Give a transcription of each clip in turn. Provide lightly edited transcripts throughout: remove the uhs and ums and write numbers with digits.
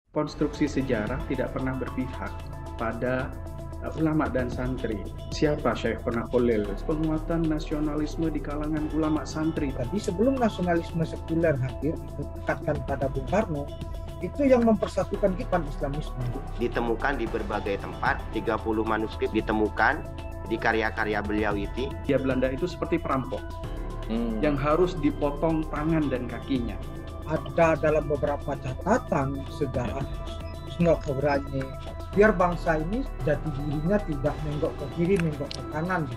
konstruksi sejarah tidak pernah berpihak pada ulama dan santri. Siapa Syekhona Khalil? Penguatan nasionalisme di kalangan ulama santri. Tadi sebelum nasionalisme sekuler hadir, ditekatkan pada Bung Karno, itu yang mempersatukan kita Islamisme. Ditemukan di berbagai tempat, 30 manuskrip ditemukan di karya-karya beliau itu. Dia Belanda itu seperti perampok yang harus dipotong tangan dan kakinya. Ada dalam beberapa catatan sejarah Snokogranye, biar bangsa ini jati dirinya tidak menggok ke kiri, menggok ke kanan.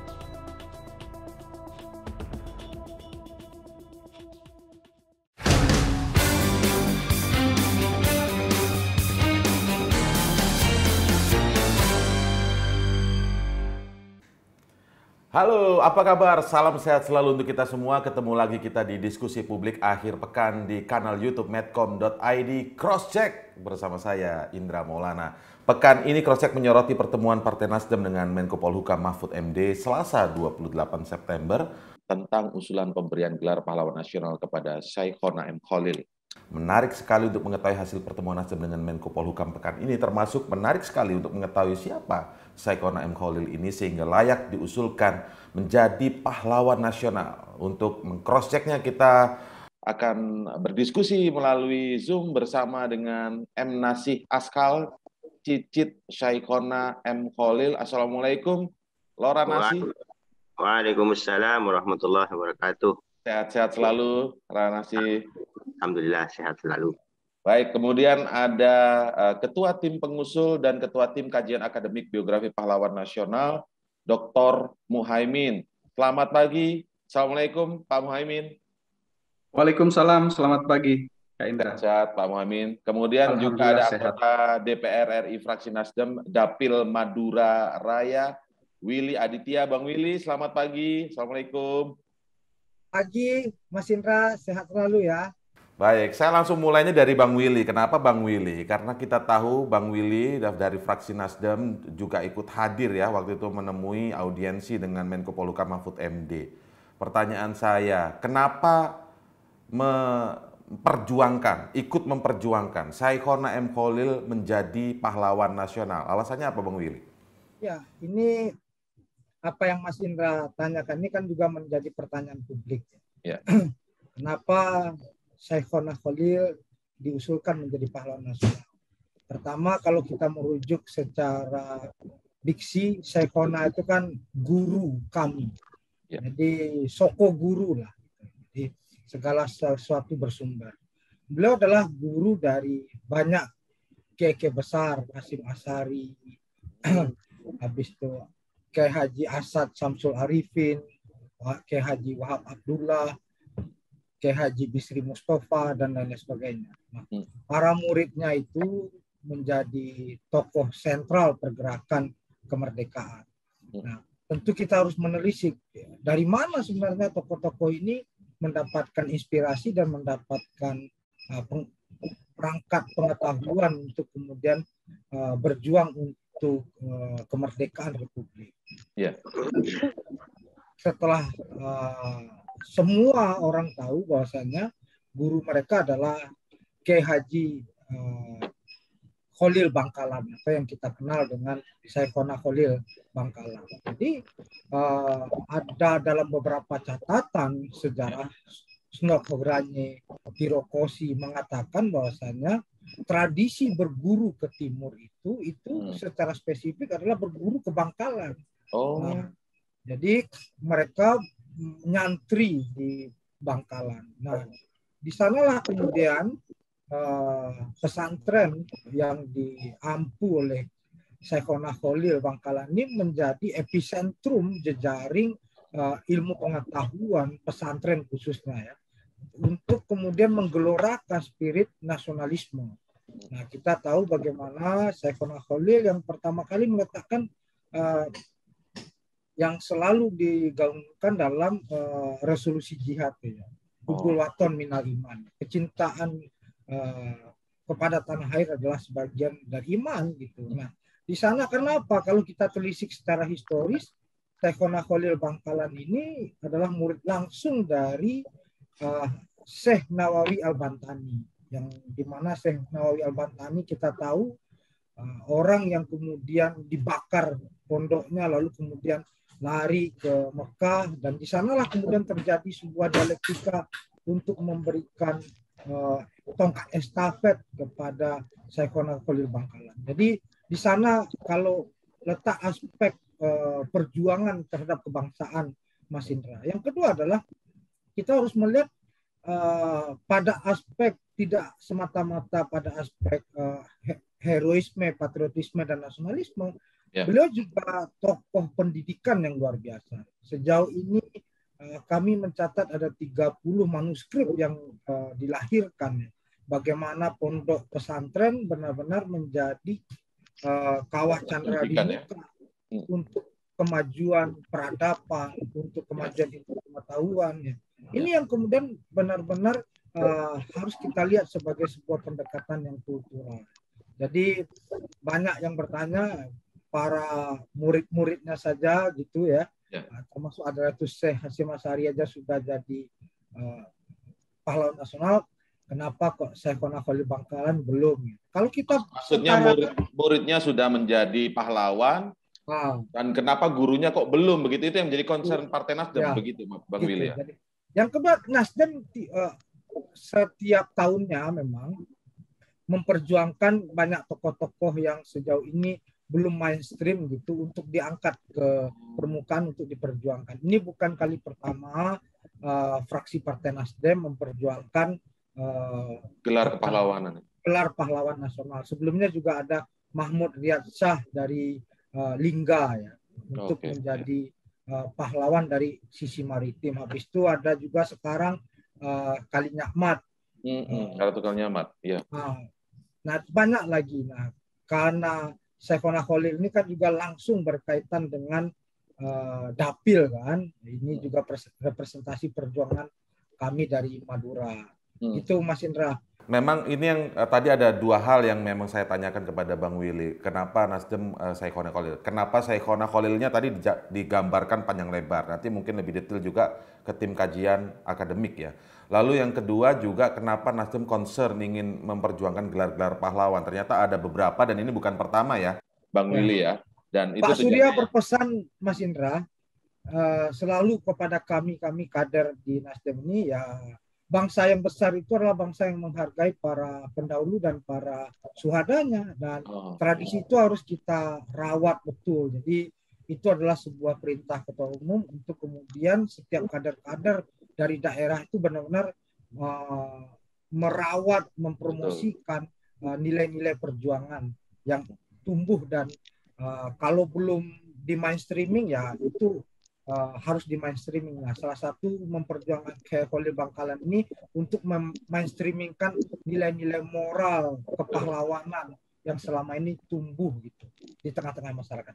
Halo, apa kabar? Salam sehat selalu untuk kita semua. Ketemu lagi kita di diskusi publik akhir pekan di kanal YouTube medcom.id Crosscheck bersama saya Indra Maulana. Pekan ini Crosscheck menyoroti pertemuan Partai Nasdem dengan Menko Polhukam Mahfud MD Selasa 28 September tentang usulan pemberian gelar pahlawan nasional kepada Syekhona M. Khalil. Menarik sekali untuk mengetahui hasil pertemuan Nasdem dengan Menko Polhukam pekan ini, termasuk menarik sekali untuk mengetahui siapa Syekhona M. Khalil ini sehingga layak diusulkan menjadi pahlawan nasional. Untuk meng-cross-checknya kita akan berdiskusi melalui Zoom bersama dengan M. Nasih Askal, Cicit Syekhona M. Khalil. Assalamualaikum, Lora Nasih. Waalaikumsalam warahmatullahi wabarakatuh. Sehat-sehat selalu, Lora Nasih. Alhamdulillah sehat selalu. Baik, kemudian ada Ketua Tim Pengusul dan Ketua Tim Kajian Akademik Biografi Pahlawan Nasional, Dr. Muhaimin. Selamat pagi. Assalamualaikum, Pak Muhaimin. Waalaikumsalam, selamat pagi, Kak Indra. Sehat, Pak Muhaimin. Kemudian juga ada anggota DPR RI fraksi Nasdem, Dapil Madura Raya, Willy Aditya. Bang Willy, selamat pagi. Assalamualaikum. Pagi, Mas Indra, sehat selalu ya. Baik, saya langsung mulainya dari Bang Willy. Kenapa Bang Willy? Karena kita tahu Bang Willy dari fraksi Nasdem juga ikut hadir ya waktu itu menemui audiensi dengan Menko Polhukam Mahfud MD. Pertanyaan saya, kenapa ikut memperjuangkan Syekhona M. Khalil menjadi pahlawan nasional? Alasannya apa Bang Willy? Ya, ini apa yang Mas Indra tanyakan ini kan juga menjadi pertanyaan publik. Ya. Kenapa Syekhona Khalil diusulkan menjadi pahlawan nasional? Pertama, kalau kita merujuk secara diksi, Syekhona itu kan guru kami. Ya. Jadi soko guru lah. Jadi segala sesuatu bersumber. Beliau adalah guru dari banyak kiai besar, Hasyim Asy'ari, habis itu Kiai Haji Asad Samsul Arifin, Kiai Haji Wahab Abdullah, Kiai Haji Bisri Mustafa, dan lain sebagainya. Nah, para muridnya itu menjadi tokoh sentral pergerakan kemerdekaan. Nah, tentu kita harus menelisik dari mana sebenarnya tokoh-tokoh ini mendapatkan inspirasi dan mendapatkan perangkat pengetahuan untuk kemudian berjuang untuk kemerdekaan Republik. Yeah. Setelah semua orang tahu bahwasanya guru mereka adalah Kiai Haji Khalil Bangkalan, atau yang kita kenal dengan Syekhona Khalil Bangkalan. Jadi ada dalam beberapa catatan sejarah Snokogranye, Pirokosi mengatakan bahwasanya tradisi berguru ke timur itu secara spesifik adalah berguru ke Bangkalan. Nah, jadi mereka nyantri di Bangkalan. Nah, di sanalah kemudian pesantren yang diampu oleh Syekhona Khalil Bangkalan ini menjadi epicentrum jejaring ilmu pengetahuan pesantren khususnya ya, untuk kemudian menggelorakan spirit nasionalisme. Nah, kita tahu bagaimana Syekhona Khalil yang pertama kali meletakkan yang selalu digaungkan dalam resolusi jihad ya. Hubul waton minal iman. Kecintaan kepada tanah air adalah sebagian dari iman gitu. Nah, di sana kenapa? Kalau kita telisik secara historis, Syekhona Khalil Bangkalan ini adalah murid langsung dari Syekh Nawawi Al-Bantani. yang dimana Syekh Nawawi Al-Bantani kita tahu orang yang kemudian dibakar pondoknya lalu kemudian lari ke Mekah, dan di sanalah kemudian terjadi sebuah dialektika untuk memberikan tongkat estafet kepada Syekhona Khalil Bangkalan. Jadi di sana kalau letak aspek perjuangan terhadap kebangsaan, Mas Indra. Yang kedua adalah kita harus melihat pada aspek tidak semata-mata pada aspek heroisme, patriotisme, dan nasionalisme. Beliau juga tokoh pendidikan yang luar biasa. Sejauh ini kami mencatat ada 30 manuskrip yang dilahirkan. Bagaimana pondok pesantren benar-benar menjadi kawah candera di muka untuk kemajuan peradaban, untuk kemajuan ilmu pengetahuan. Ini yang kemudian benar-benar harus kita lihat sebagai sebuah pendekatan yang kultural. Jadi banyak yang bertanya, para murid-muridnya saja gitu ya, termasuk ada Syekh Hasyim Asy'ari aja sudah jadi pahlawan nasional, kenapa kok Syekhona Khalil Bangkalan belum? Kalau kita maksudnya murid-muridnya sudah menjadi pahlawan, dan kenapa gurunya kok belum, begitu? Itu yang menjadi concern Partai Nasdem, begitu Bang Willy. Jadi, yang kedua, Nasdem setiap tahunnya memang memperjuangkan banyak tokoh-tokoh yang sejauh ini belum mainstream gitu untuk diangkat ke permukaan untuk diperjuangkan. Ini bukan kali pertama fraksi Partai Nasdem memperjuangkan gelar kepahlawanan. Gelar pahlawan nasional. Sebelumnya juga ada Mahmud Riyad Shah dari Lingga ya untuk menjadi pahlawan dari sisi maritim. Habis itu ada juga sekarang Kali Nyamat. Kalau Nyamat, ya. Nah banyak lagi. Nah karena Syekhona Khalil ini kan juga langsung berkaitan dengan dapil kan. Ini juga representasi perjuangan kami dari Madura. Itu Mas Indra. Memang ini yang tadi ada dua hal yang memang saya tanyakan kepada Bang Willy. Kenapa Nasdem Syekhona Khalil? Kenapa Syekhona Khalilnya tadi digambarkan panjang lebar? Nanti mungkin lebih detail juga ke tim kajian akademik ya. Lalu yang kedua juga kenapa Nasdem concern ingin memperjuangkan gelar-gelar pahlawan? Ternyata ada beberapa dan ini bukan pertama ya, Bang Willy ya. Dan Pak Surya berpesan, Mas Indra, selalu kepada kami kader di Nasdem ini, ya bangsa yang besar itu adalah bangsa yang menghargai para pendahulu dan para suhadanya, dan tradisi itu harus kita rawat betul. Jadi itu adalah sebuah perintah Ketua Umum untuk kemudian setiap kader-kader dari daerah itu benar-benar merawat, mempromosikan nilai-nilai perjuangan yang tumbuh, dan kalau belum di mainstreaming ya itu harus di mainstreaming. Nah, salah satu memperjuangkan Khalil Bangkalan ini untuk mainstreamingkan nilai-nilai moral kepahlawanan yang selama ini tumbuh gitu di tengah-tengah masyarakat.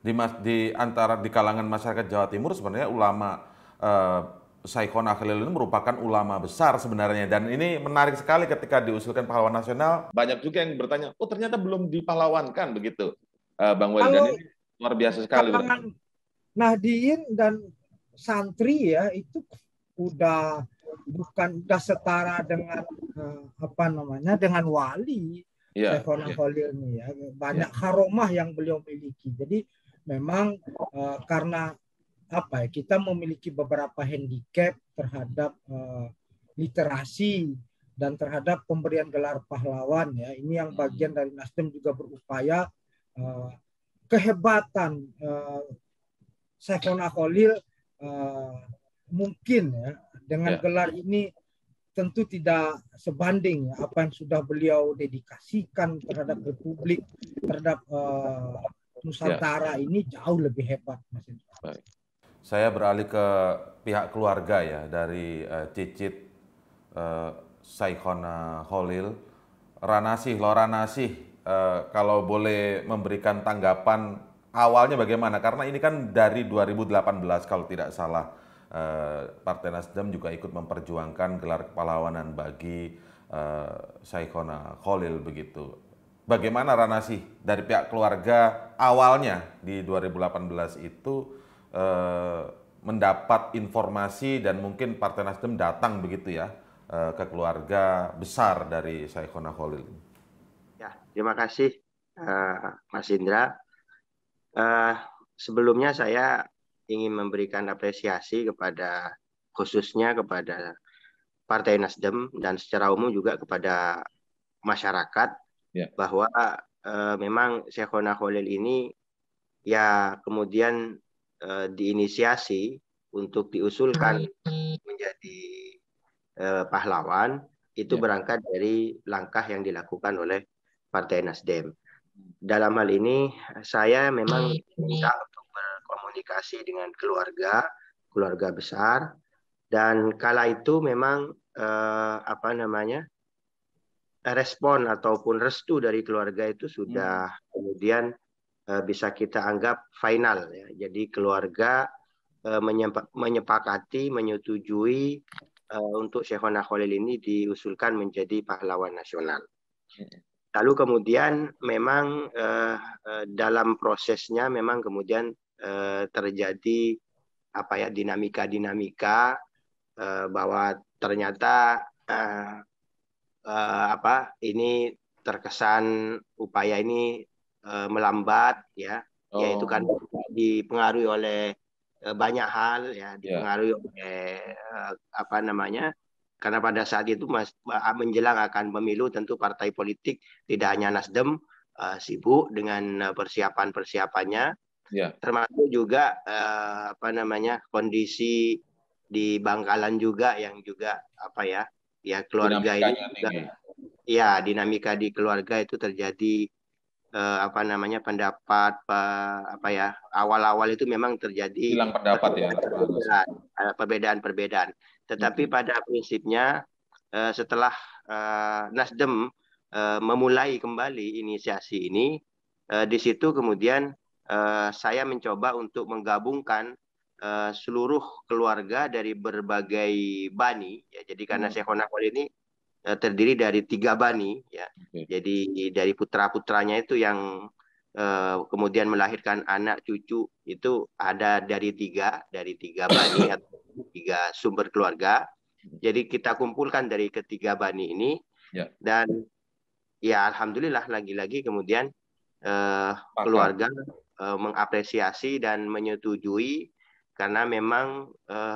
Di kalangan masyarakat Jawa Timur sebenarnya ulama Syekhona Khalil ini merupakan ulama besar sebenarnya, dan ini menarik sekali ketika diusulkan pahlawan nasional. Banyak juga yang bertanya, oh ternyata belum dipahlawankan begitu, Bang Willy. Dan ini luar biasa sekali. Nahdien dan santri ya itu udah setara dengan dengan wali Syekhona Khalil ini ya. Banyak karomah yang beliau miliki. Jadi memang karena kita memiliki beberapa handicap terhadap literasi dan terhadap pemberian gelar pahlawan ya. Ini yang bagian dari Nasdem juga berupaya kehebatan Syekhona Khalil mungkin ya dengan gelar ini tentu tidak sebanding ya, apa yang sudah beliau dedikasikan terhadap Republik, terhadap Nusantara ini jauh lebih hebat, Mas Indra. Baik. Saya beralih ke pihak keluarga ya dari cicit Syekhona Khalil. Ranasih, kalau boleh memberikan tanggapan awalnya bagaimana? Karena ini kan dari 2018 kalau tidak salah Partai Nasdem juga ikut memperjuangkan gelar kepahlawanan bagi Syekhona Khalil begitu. Bagaimana Ranasih dari pihak keluarga awalnya di 2018 itu mendapat informasi dan mungkin Partai Nasdem datang begitu ya ke keluarga besar dari Saikhona Khalil? Ya, terima kasih Mas Indra. Sebelumnya saya ingin memberikan apresiasi khususnya kepada Partai Nasdem dan secara umum juga kepada masyarakat bahwa memang Saikhona Khalil ini ya kemudian diinisiasi untuk diusulkan menjadi pahlawan itu berangkat dari langkah yang dilakukan oleh Partai Nasdem. Dalam hal ini saya memang bisa untuk berkomunikasi dengan keluarga besar, dan kala itu memang respon ataupun restu dari keluarga itu sudah kemudian bisa kita anggap final ya. Jadi keluarga menyepakati, menyetujui untuk Saikhona Khalil ini diusulkan menjadi pahlawan nasional. Lalu kemudian memang dalam prosesnya memang kemudian terjadi dinamika bahwa ternyata ini terkesan upaya ini melambat ya, yaitu kan dipengaruhi oleh banyak hal ya, dipengaruhi oleh karena pada saat itu menjelang akan pemilu tentu partai politik tidak hanya Nasdem sibuk dengan persiapannya, termasuk juga kondisi di Bangkalan juga yang juga keluarga ini juga, ya dinamika di keluarga itu terjadi pendapat awal-awal itu memang terjadi Hilang pendapat perbedaan. Tetapi pada prinsipnya setelah Nasdem memulai kembali inisiasi ini, di situ kemudian saya mencoba untuk menggabungkan seluruh keluarga dari berbagai bani ya. Jadi karena Saikhona Khalil ini terdiri dari 3 bani ya. Jadi dari putra-putranya itu yang kemudian melahirkan anak cucu itu ada dari tiga bani atau 3 sumber keluarga. Jadi kita kumpulkan dari ketiga bani ini dan ya alhamdulillah lagi-lagi kemudian keluarga mengapresiasi dan menyetujui, karena memang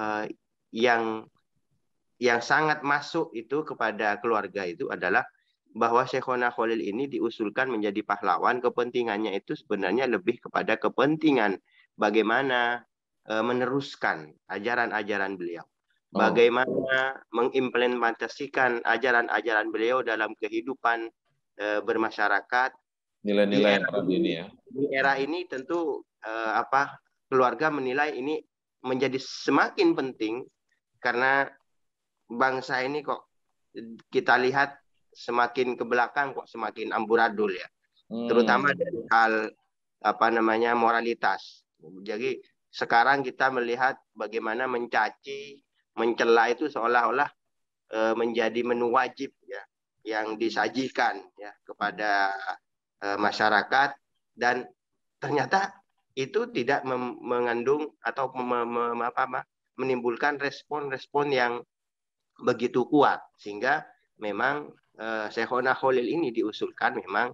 yang sangat masuk itu kepada keluarga itu adalah bahwa Saikhona Khalil ini diusulkan menjadi pahlawan. Kepentingannya itu sebenarnya lebih kepada kepentingan bagaimana meneruskan ajaran-ajaran beliau, bagaimana mengimplementasikan ajaran-ajaran beliau dalam kehidupan bermasyarakat. Nilai-nilai ini ya. Di era ini tentu keluarga menilai ini menjadi semakin penting karena bangsa ini kok kita lihat semakin ke belakang kok semakin amburadul ya, terutama dari hal moralitas. Jadi sekarang kita melihat bagaimana mencaci, mencela itu seolah-olah menjadi menu wajib ya, yang disajikan ya kepada masyarakat, dan ternyata itu tidak mengandung atau menimbulkan respon-respon yang begitu kuat, sehingga memang Saikhona Khalil ini diusulkan memang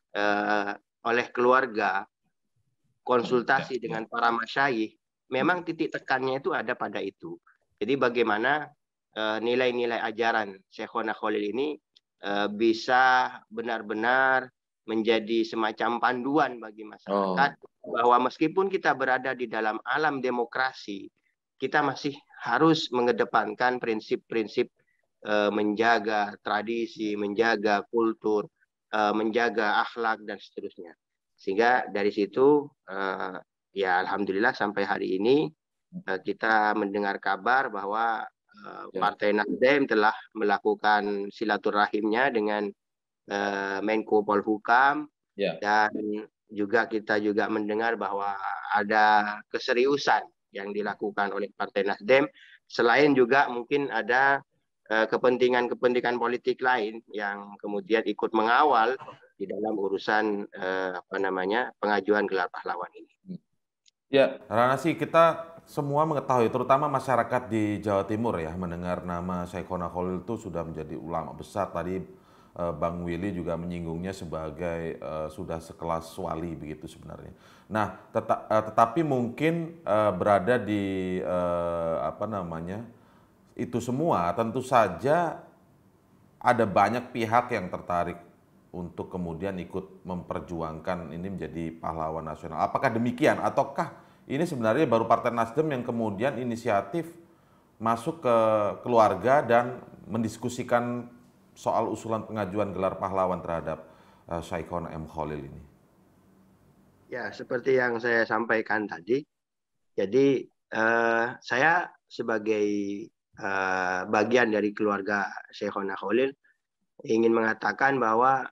oleh keluarga, konsultasi dengan para masyayikh, memang titik tekannya itu ada pada itu. Jadi bagaimana nilai-nilai ajaran Saikhona Khalil ini bisa benar-benar menjadi semacam panduan bagi masyarakat, bahwa meskipun kita berada di dalam alam demokrasi, kita masih harus mengedepankan prinsip-prinsip menjaga tradisi, menjaga kultur, menjaga akhlak dan seterusnya. Sehingga dari situ ya alhamdulillah sampai hari ini kita mendengar kabar bahwa Partai Nasdem telah melakukan silaturahimnya dengan Menko Polhukam, dan juga kita juga mendengar bahwa ada keseriusan yang dilakukan oleh Partai Nasdem, selain juga mungkin ada kepentingan-kepentingan politik lain yang kemudian ikut mengawal di dalam urusan pengajuan gelar pahlawan ini. Ya, Ranasi, kita semua mengetahui, terutama masyarakat di Jawa Timur ya, mendengar nama Syekhona Khalil itu sudah menjadi ulama besar. Tadi Bang Willy juga menyinggungnya sebagai sudah sekelas wali begitu sebenarnya. Nah, tetapi mungkin berada di apa namanya itu semua, tentu saja ada banyak pihak yang tertarik untuk kemudian ikut memperjuangkan ini menjadi pahlawan nasional. Apakah demikian ataukah ini sebenarnya baru Partai Nasdem yang kemudian inisiatif masuk ke keluarga dan mendiskusikan soal usulan pengajuan gelar pahlawan terhadap Syekhona M. Khalil ini? Ya, seperti yang saya sampaikan tadi, jadi saya sebagai bagian dari keluarga Syekhona Khalil ingin mengatakan bahwa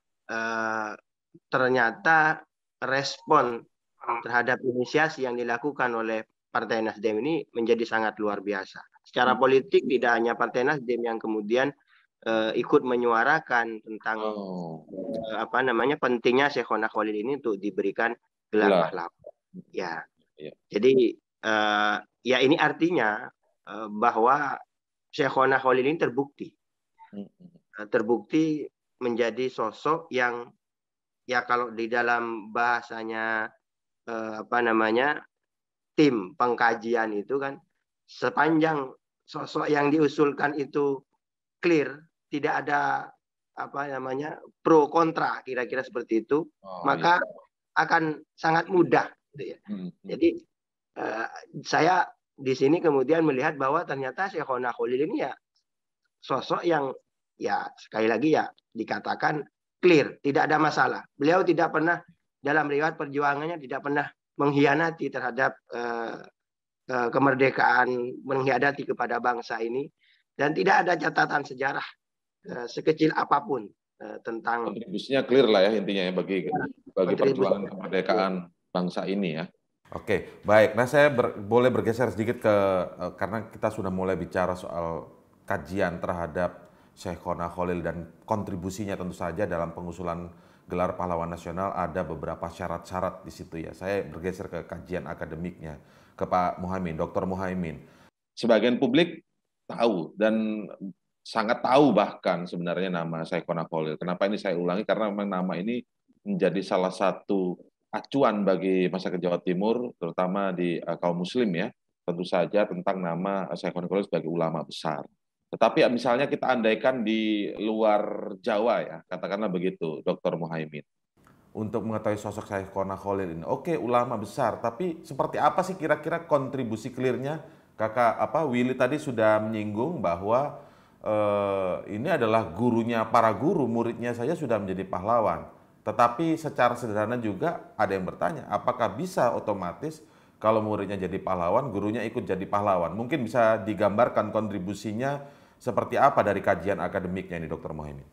ternyata respon terhadap inisiasi yang dilakukan oleh Partai Nasdem ini menjadi sangat luar biasa. Secara politik tidak hanya Partai Nasdem yang kemudian ikut menyuarakan tentang apa namanya pentingnya Syekhona Khalil ini untuk diberikan gelar pahlawan. Ya. Jadi ya ini artinya bahwa Syekhona Khalil ini terbukti menjadi sosok yang ya kalau di dalam bahasanya apa namanya tim pengkajian itu kan sepanjang sosok yang diusulkan itu clear, tidak ada apa namanya pro kontra kira-kira seperti itu, maka akan sangat mudah gitu ya. Jadi saya di sini kemudian melihat bahwa ternyata Syekhona Khalil ini ya sosok yang ya sekali lagi ya dikatakan clear, tidak ada masalah. Beliau tidak pernah dalam riwayat perjuangannya tidak pernah mengkhianati terhadap kemerdekaan, mengkhianati kepada bangsa ini, dan tidak ada catatan sejarah sekecil apapun tentang kontribusinya clear lah ya intinya ya bagi perjuangan kemerdekaan bangsa ini ya. Oke, baik. Nah, saya boleh bergeser sedikit karena kita sudah mulai bicara soal kajian terhadap Syekhona Khalil dan kontribusinya tentu saja dalam pengusulan gelar pahlawan nasional ada beberapa syarat-syarat di situ ya. Saya bergeser ke kajian akademiknya, ke Pak Muhaimin, Dr. Muhaimin. Sebagian publik tahu dan sangat tahu bahkan sebenarnya nama Syekhona Khalil. Kenapa ini saya ulangi? Karena memang nama ini menjadi salah satu acuan bagi masyarakat Jawa Timur, terutama di kaum muslim ya, tentu saja tentang nama Syekhona Khalil sebagai ulama besar. Tetapi misalnya kita andaikan di luar Jawa ya, katakanlah begitu, Dr. Muhaimin. Untuk mengetahui sosok Syekhona Khalil ini, oke ulama besar, tapi seperti apa sih kira-kira kontribusi clear-nya? Kakak Willy tadi sudah menyinggung bahwa ini adalah gurunya para guru, muridnya saja sudah menjadi pahlawan. Tetapi secara sederhana juga ada yang bertanya, apakah bisa otomatis kalau muridnya jadi pahlawan, gurunya ikut jadi pahlawan? Mungkin bisa digambarkan kontribusinya seperti apa dari kajian akademiknya ini, Dr. Muhaimin?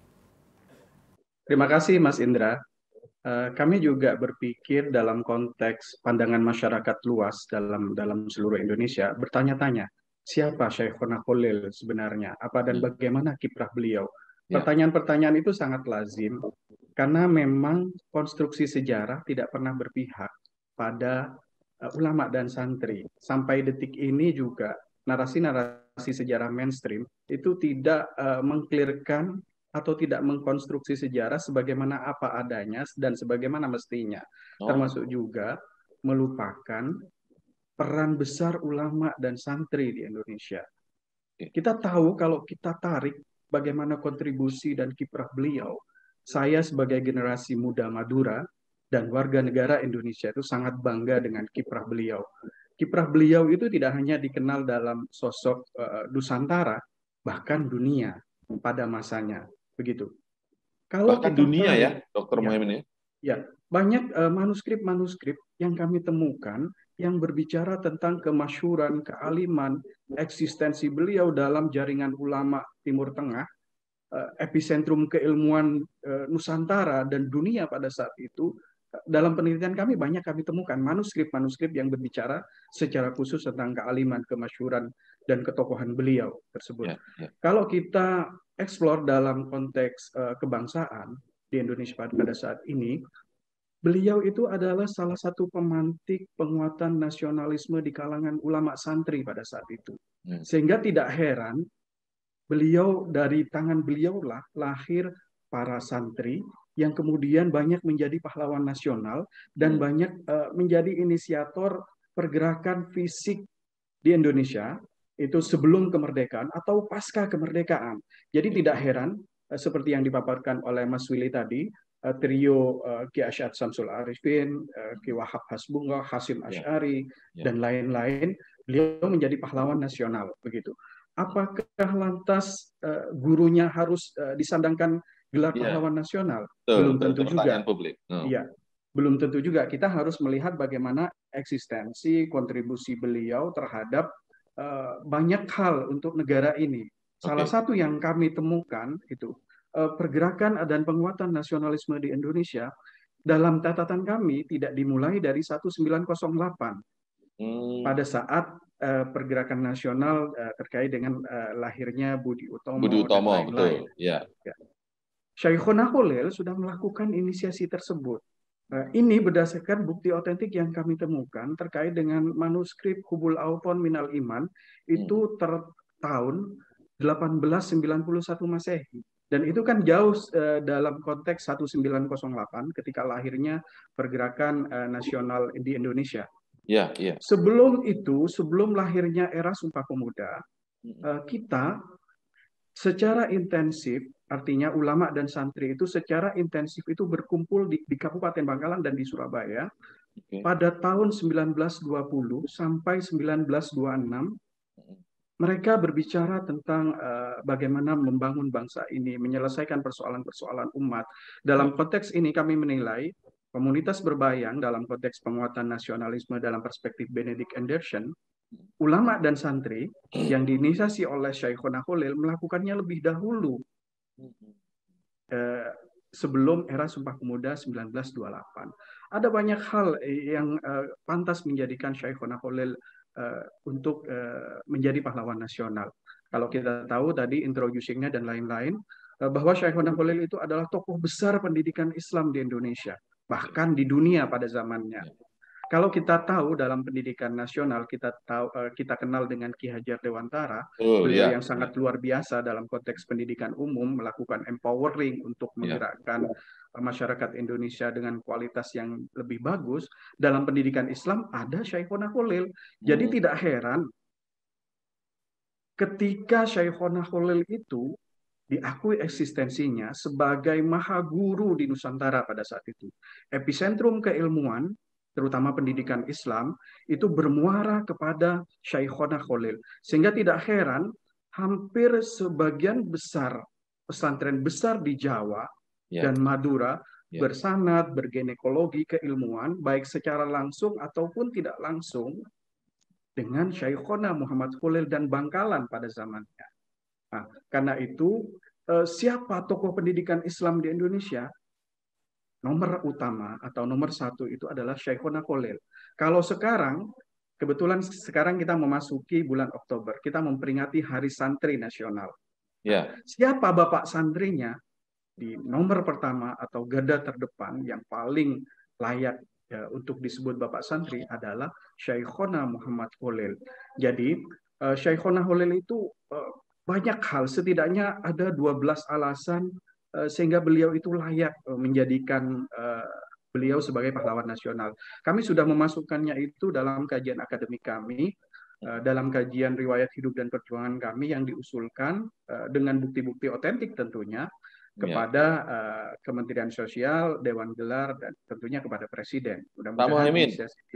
Terima kasih, Mas Indra. Kami juga berpikir dalam konteks pandangan masyarakat luas dalam seluruh Indonesia, bertanya-tanya, siapa Syekhona Khalil sebenarnya? Apa dan bagaimana kiprah beliau? Pertanyaan-pertanyaan itu sangat lazim, karena memang konstruksi sejarah tidak pernah berpihak pada ulama dan santri. Sampai detik ini juga narasi-narasi sejarah mainstream itu tidak mengklirkan atau tidak mengkonstruksi sejarah sebagaimana apa adanya dan sebagaimana mestinya. Termasuk juga melupakan peran besar ulama dan santri di Indonesia. Kita tahu kalau kita tarik bagaimana kontribusi dan kiprah beliau, saya sebagai generasi muda Madura dan warga negara Indonesia itu sangat bangga dengan kiprah beliau. Kiprah beliau itu tidak hanya dikenal dalam sosok Nusantara, bahkan dunia pada masanya. Begitu. Kalau bahkan dunia ya, Dr. Muhaimin ya. Ya, banyak manuskrip-manuskrip yang kami temukan yang berbicara tentang kemasyhuran, kealiman, eksistensi beliau dalam jaringan ulama Timur Tengah, epicentrum keilmuan Nusantara dan dunia pada saat itu. Dalam penelitian kami banyak kami temukan manuskrip-manuskrip yang berbicara secara khusus tentang kealiman, kemasyhuran, dan ketokohan beliau tersebut. Kalau kita eksplor dalam konteks kebangsaan di Indonesia pada saat ini, beliau itu adalah salah satu pemantik penguatan nasionalisme di kalangan ulama santri pada saat itu. Sehingga tidak heran dari tangan beliau lah lahir para santri yang kemudian banyak menjadi pahlawan nasional dan banyak menjadi inisiator pergerakan fisik di Indonesia itu sebelum kemerdekaan atau pasca kemerdekaan. Jadi tidak heran seperti yang dipaparkan oleh Mas Willy tadi, trio Ki Asyad Samsul Arifin, Ki Wahab Hasbullah, Hasim Asy'ari, dan lain-lain, beliau menjadi pahlawan nasional begitu. Apakah lantas gurunya harus disandangkan gelar pahlawan nasional? Belum tentu juga. Iya, belum tentu juga. Kita harus melihat bagaimana eksistensi, kontribusi beliau terhadap banyak hal untuk negara ini. Salah satu yang kami temukan itu pergerakan dan penguatan nasionalisme di Indonesia dalam catatan kami tidak dimulai dari 1908 pada saat pergerakan nasional terkait dengan lahirnya Budi Utomo dan lain-lain. Syekhona Khalil sudah melakukan inisiasi tersebut. Ini berdasarkan bukti otentik yang kami temukan terkait dengan manuskrip Hubul Auton Minal Iman itu tahun 1891 Masehi. Dan itu kan jauh dalam konteks 1908 ketika lahirnya pergerakan nasional di Indonesia. Sebelum itu, sebelum lahirnya era Sumpah Pemuda, kita secara intensif, artinya ulama dan santri itu secara intensif itu berkumpul di Kabupaten Bangkalan dan di Surabaya pada tahun 1920 sampai 1926. Mereka berbicara tentang bagaimana membangun bangsa ini, menyelesaikan persoalan-persoalan umat. Dalam konteks ini kami menilai komunitas berbayang dalam konteks penguatan nasionalisme dalam perspektif Benedict Anderson, ulama dan santri yang diinisiasi oleh Syekhona Khalil melakukannya lebih dahulu sebelum era Sumpah Pemuda 1928. Ada banyak hal yang pantas menjadikan Syekhona Khalil untuk menjadi pahlawan nasional. Kalau kita tahu tadi introducing-nya dan lain-lain, bahwa Syekhona Khalil itu adalah tokoh besar pendidikan Islam di Indonesia, bahkan di dunia pada zamannya. Kalau kita tahu dalam pendidikan nasional, kita kenal dengan Ki Hajar Dewantara, beliau yang sangat luar biasa dalam konteks pendidikan umum, melakukan empowering untuk menggerakkan masyarakat Indonesia dengan kualitas yang lebih bagus. Dalam pendidikan Islam ada Syekhona Khalil. Jadi tidak heran ketika Syekhona Khalil itu diakui eksistensinya sebagai maha guru di Nusantara pada saat itu. Epicentrum keilmuan terutama pendidikan Islam, itu bermuara kepada Syekhona Khalil. Sehingga tidak heran, hampir sebagian besar pesantren besar di Jawa dan Madura bersanad, berginekologi, keilmuan, baik secara langsung ataupun tidak langsung, dengan Syekhona Muhammad Khalil dan Bangkalan pada zamannya. Nah, karena itu, siapa tokoh pendidikan Islam di Indonesia? Nomor utama atau nomor satu itu adalah Syekhona Khalil. Kalau sekarang, kebetulan sekarang kita memasuki bulan Oktober, kita memperingati Hari Santri Nasional. Siapa bapak santrinya? Di nomor pertama atau garda terdepan yang paling layak untuk disebut bapak santri adalah Syekhona Muhammad Khalil. Jadi Syekhona Khalil itu banyak hal, setidaknya ada 12 alasan sehingga beliau itu layak menjadikan beliau sebagai pahlawan nasional. Kami sudah memasukkannya itu dalam kajian akademik kami, dalam kajian riwayat hidup dan perjuangan kami yang diusulkan dengan bukti-bukti otentik tentunya kepada Kementerian Sosial, Dewan Gelar, dan tentunya kepada Presiden. Pak Muhaimin,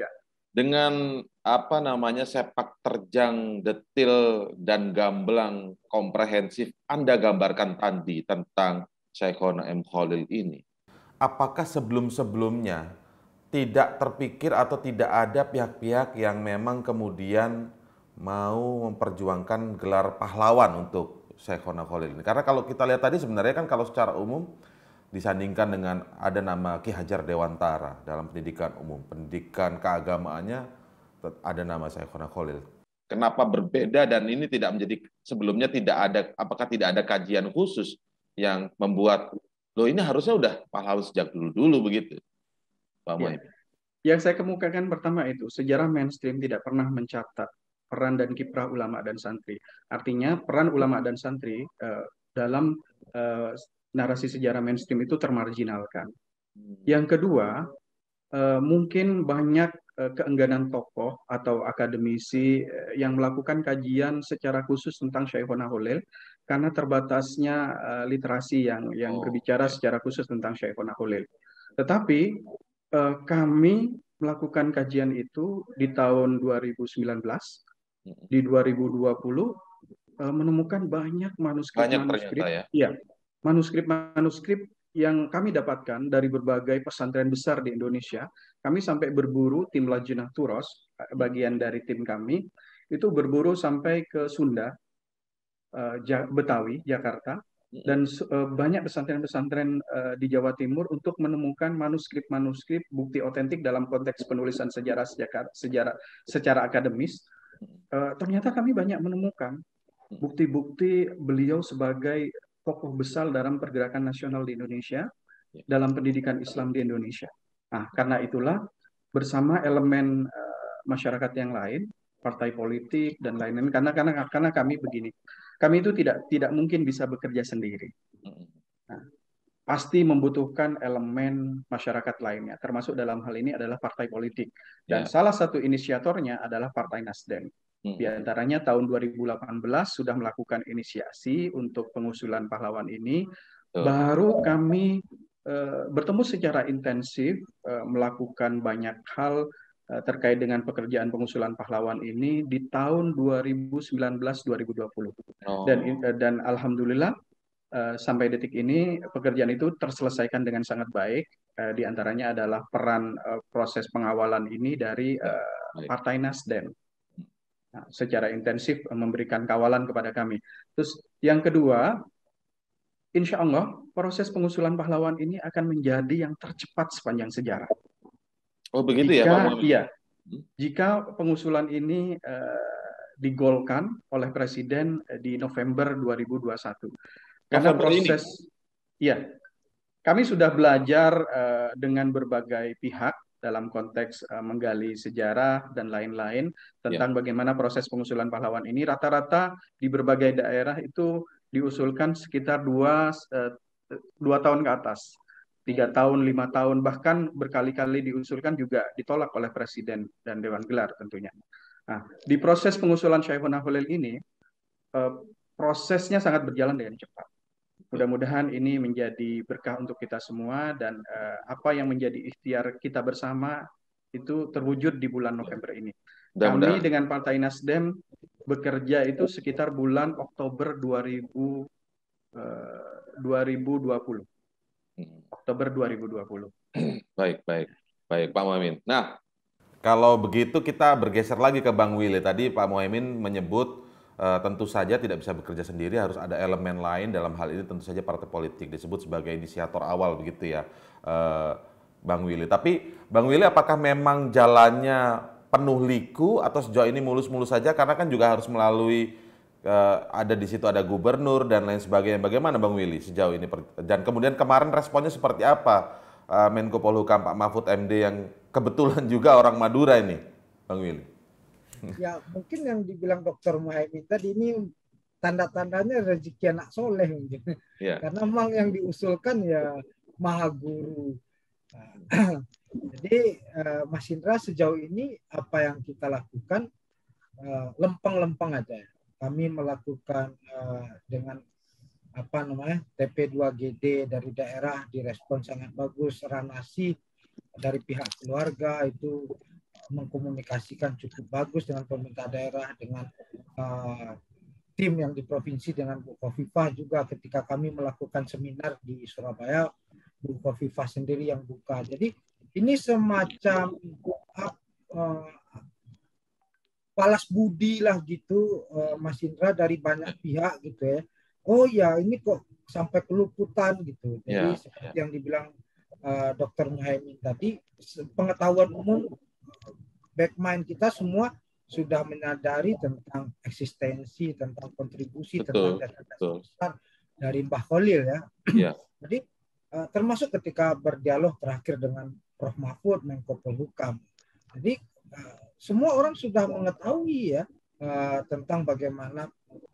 dengan apa namanya sepak terjang detil dan gamblang komprehensif Anda gambarkan tadi tentang Syekhona M. Khalil ini, apakah sebelum-sebelumnya tidak terpikir atau tidak ada pihak-pihak yang memang kemudian mau memperjuangkan gelar pahlawan untuk Syekhona Khalil ini? Karena kalau kita lihat tadi sebenarnya kan kalau secara umum disandingkan dengan ada nama Ki Hajar Dewantara dalam pendidikan umum, pendidikan keagamaannya ada nama Syekhona Khalil. Kenapa berbeda dan ini tidak menjadi sebelumnya tidak ada, apakah tidak ada kajian khusus yang membuat loh ini harusnya udah pahlawan sejak dulu-dulu begitu? Pak Ya. Muhaimin? Yang saya kemukakan pertama itu, sejarah mainstream tidak pernah mencatat peran dan kiprah ulama dan santri. Artinya peran ulama dan santri dalam narasi sejarah mainstream itu termarginalkan. Yang kedua, mungkin banyak keengganan tokoh atau akademisi yang melakukan kajian secara khusus tentang Syekhona Holil karena terbatasnya literasi yang berbicara secara khusus tentang Syekhona Holil. Tetapi kami melakukan kajian itu di tahun 2019, di 2020 menemukan banyak manuskrip-manuskrip, manuskrip-manuskrip yang kami dapatkan dari berbagai pesantren besar di Indonesia. Kami sampai berburu, tim Lajnah Turos, bagian dari tim kami, itu berburu sampai ke Sunda, Betawi, Jakarta, dan banyak pesantren-pesantren di Jawa Timur untuk menemukan manuskrip-manuskrip bukti otentik dalam konteks penulisan sejarah secara akademis. Ternyata kami banyak menemukan bukti-bukti beliau sebagai tokoh besar dalam pergerakan nasional di Indonesia, dalam pendidikan Islam di Indonesia. Nah, karena itulah bersama elemen masyarakat yang lain, partai politik dan lain-lain, karena kami begini, kami itu tidak mungkin bisa bekerja sendiri. Nah, pasti membutuhkan elemen masyarakat lainnya, termasuk dalam hal ini adalah partai politik. Dan salah satu inisiatornya adalah Partai Nasdem. Di antaranya tahun 2018 sudah melakukan inisiasi untuk pengusulan pahlawan ini. Baru kami bertemu secara intensif, melakukan banyak hal terkait dengan pekerjaan pengusulan pahlawan ini di tahun 2019-2020. Dan alhamdulillah sampai detik ini pekerjaan itu terselesaikan dengan sangat baik. Di antaranya adalah peran proses pengawalan ini dari Partai Nasdem. Nah, secara intensif memberikan kawalan kepada kami. Terus yang kedua, insya Allah proses pengusulan pahlawan ini akan menjadi yang tercepat sepanjang sejarah. Oh begitu ya Pak Muhammad? Iya, jika pengusulan ini digolkan oleh Presiden di November 2021. Karena proses, ya, kami sudah belajar dengan berbagai pihak dalam konteks menggali sejarah dan lain-lain tentang bagaimana proses pengusulan pahlawan ini. Rata-rata di berbagai daerah itu diusulkan sekitar 2 tahun ke atas, 3 tahun, 5 tahun, bahkan berkali-kali diusulkan juga ditolak oleh Presiden dan Dewan Gelar tentunya. Nah, di proses pengusulan Syekhona Holil ini, prosesnya sangat berjalan dengan cepat. Mudah-mudahan ini menjadi berkah untuk kita semua dan apa yang menjadi ikhtiar kita bersama itu terwujud di bulan November ini. Kami dengan Partai Nasdem bekerja itu sekitar bulan Oktober 2020. Oktober 2020. Baik Pak Muhaimin. Nah, kalau begitu kita bergeser lagi ke Bang Willy. Tadi Pak Muhaimin menyebut tentu saja tidak bisa bekerja sendiri, harus ada elemen lain, dalam hal ini tentu saja partai politik disebut sebagai inisiator awal begitu ya, Bang Willy. Tapi Bang Willy, apakah memang jalannya penuh liku atau sejauh ini mulus-mulus saja? Karena kan juga harus melalui ada di situ ada gubernur dan lain sebagainya. Bagaimana Bang Willy sejauh ini? Dan kemudian kemarin responnya seperti apa Menko Polhukam Pak Mahfud MD yang kebetulan juga orang Madura ini, Bang Willy? Ya mungkin yang dibilang Dr. Muhaimin tadi ini tanda-tandanya rezeki anak soleh mungkin. Karena memang yang diusulkan ya Maha Guru. Jadi Mas Indra, sejauh ini apa yang kita lakukan lempeng-lempeng aja. Kami melakukan dengan TP2GD dari daerah direspon sangat bagus. Ranasi dari pihak keluarga itu mengkomunikasikan cukup bagus dengan pemerintah daerah, dengan tim yang di provinsi, dengan Bu Khofifah juga ketika kami melakukan seminar di Surabaya, Bu Khofifah sendiri yang buka. Jadi ini semacam balas budi lah gitu, Mas Indra, dari banyak pihak gitu ya. Oh ya, ini kok sampai keluputan gitu. Jadi seperti yang dibilang Dr. Muhaimin tadi, pengetahuan umum, back mind kita semua sudah menyadari tentang eksistensi, tentang kontribusi, tentang data besar dari Mbah Kholil ya. Jadi termasuk ketika berdialog terakhir dengan Prof. Mahfud, Menko Polhukam. Jadi semua orang sudah mengetahui ya tentang bagaimana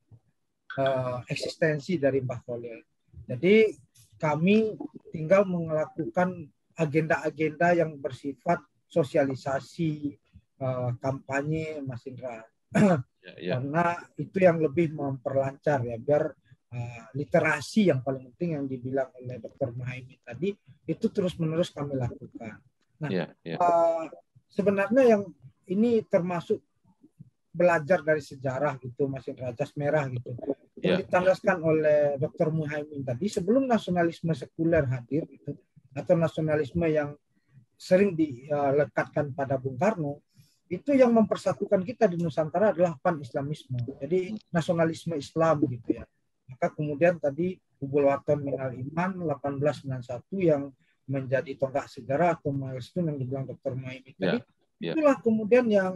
eksistensi dari Mbah Khalil. Jadi kami tinggal melakukan agenda-agenda yang bersifat sosialisasi, kampanye, Mas Indra. Karena itu yang lebih memperlancar ya, biar literasi yang paling penting yang dibilang oleh Dr. Muhaimin tadi itu terus-menerus kami lakukan. Nah, sebenarnya yang ini termasuk belajar dari sejarah gitu, Mas Indra, jas merah gitu. Yang ditandaskan oleh Dr. Muhaimin tadi sebelum nasionalisme sekuler hadir gitu, atau nasionalisme yang sering dilekatkan pada Bung Karno, itu yang mempersatukan kita di Nusantara adalah pan-islamisme. Jadi nasionalisme Islam gitu ya. Maka kemudian tadi Hubul Waton Minal Iman 1891 yang menjadi tonggak sejarah atau milestone yang dibilang Dr. Muhaimin tadi, itulah kemudian yang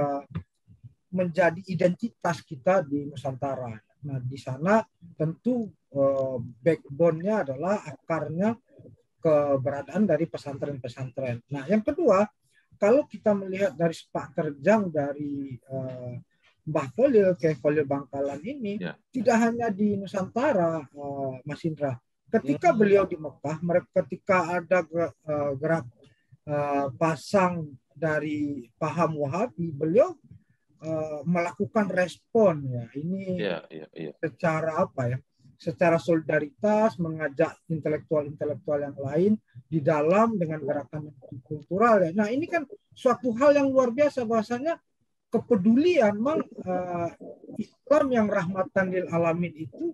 menjadi identitas kita di Nusantara. Nah, di sana tentu backbone-nya adalah akarnya keberadaan dari pesantren-pesantren. Nah, yang kedua, kalau kita melihat dari sepak terjang dari Mbah Khalil, Kiai Khalil Bangkalan ini, tidak hanya di Nusantara, Mas Indra. Ketika beliau di Mekah, ketika ada gerak pasang dari paham Wahabi, beliau melakukan respon ya. Ini secara apa ya? Secara solidaritas mengajak intelektual-intelektual yang lain di dalam dengan gerakan kultural ya. Nah, ini kan suatu hal yang luar biasa, bahwasanya kepedulian Islam yang rahmatan lil alamin itu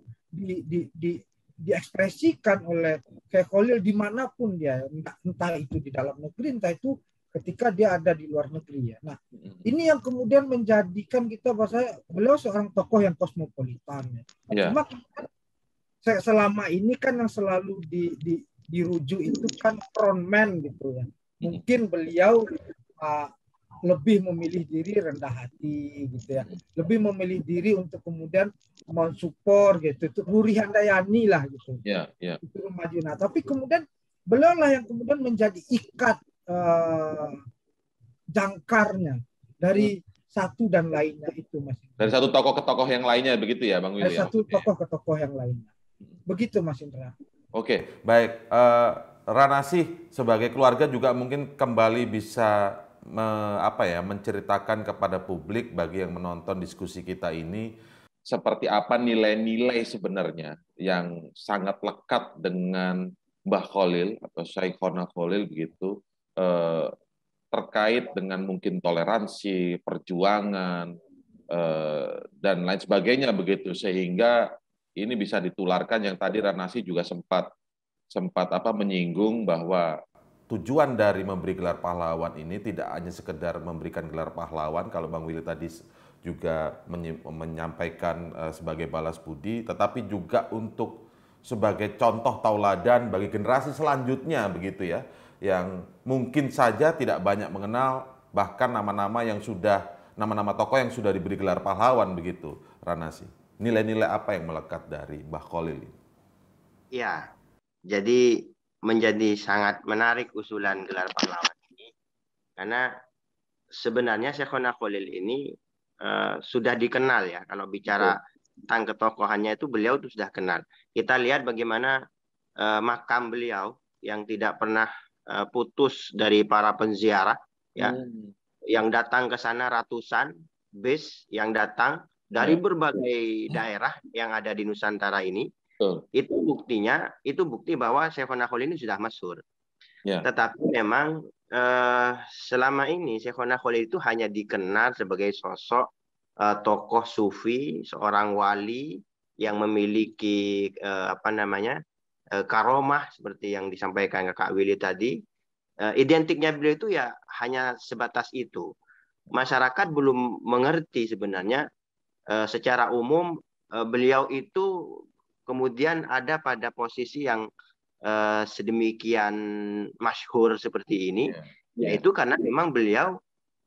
diekspresikan oleh Kiai Khalil dimanapun dia, entah itu di dalam negeri, entah itu ketika dia ada di luar negeri ya. Nah, ini yang kemudian menjadikan kita bahwa beliau seorang tokoh yang kosmopolitan ya. Cuma selama ini kan yang selalu dirujuk itu kan frontman gitu ya. Mungkin beliau lebih memilih diri rendah hati gitu ya. Lebih memilih diri untuk kemudian mensupport gitu. Itu Ruri Handayani lah gitu. Itu maju. Nah, tapi kemudian beliau lah yang kemudian menjadi ikat jangkarnya dari satu dan lainnya itu, Mas. Dari satu tokoh ke tokoh yang lainnya begitu ya, Bang Willy? Dari satu tokoh ke tokoh yang lainnya. Begitu, Mas Indra. Oke, baik. Ranasih sebagai keluarga juga mungkin kembali bisa menceritakan kepada publik bagi yang menonton diskusi kita ini seperti apa nilai-nilai sebenarnya yang sangat lekat dengan Mbah Khalil atau Syekhona Khalil begitu, terkait dengan mungkin toleransi, perjuangan, dan lain sebagainya begitu, sehingga ini bisa ditularkan yang tadi Ranasih juga sempat menyinggung bahwa tujuan dari memberi gelar pahlawan ini tidak hanya sekedar memberikan gelar pahlawan, kalau Bang Willy tadi juga menyampaikan sebagai balas budi, tetapi juga untuk sebagai contoh tauladan bagi generasi selanjutnya begitu ya, yang mungkin saja tidak banyak mengenal bahkan nama-nama tokoh yang sudah diberi gelar pahlawan begitu, Ranasih. Nilai-nilai apa yang melekat dari Mbah Khalil ini? Ya, jadi menjadi sangat menarik usulan gelar pahlawan ini, karena sebenarnya Syekhona Khalil ini sudah dikenal ya. Kalau bicara tentang ketokohannya itu beliau itu sudah kenal. Kita lihat bagaimana makam beliau yang tidak pernah putus dari para penziarah ya, yang datang ke sana ratusan bis yang datang dari berbagai daerah yang ada di Nusantara ini. Itu bukti bahwa Syekhona Khalil ini sudah masyhur. Tetapi memang selama ini Syekhona Khalil itu hanya dikenal sebagai sosok tokoh sufi, seorang wali yang memiliki karomah seperti yang disampaikan Kak Willy tadi. Identiknya beliau itu ya hanya sebatas itu. Masyarakat belum mengerti sebenarnya secara umum beliau itu kemudian ada pada posisi yang sedemikian masyhur seperti ini, yaitu karena memang beliau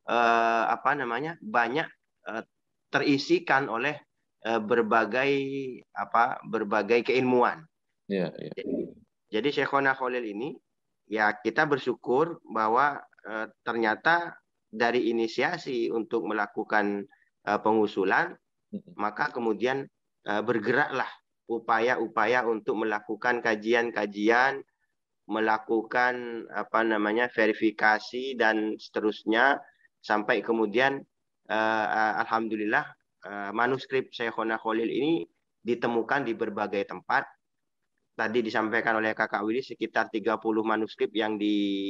banyak terisikan oleh berbagai keilmuan. Jadi Syekhona Khalil ini ya kita bersyukur bahwa ternyata dari inisiasi untuk melakukan pengusulan, maka kemudian bergeraklah upaya-upaya untuk melakukan kajian-kajian, melakukan verifikasi dan seterusnya, sampai kemudian alhamdulillah manuskrip Syekhona Khalil ini ditemukan di berbagai tempat. Tadi disampaikan oleh Kakak Willy sekitar 30 manuskrip yang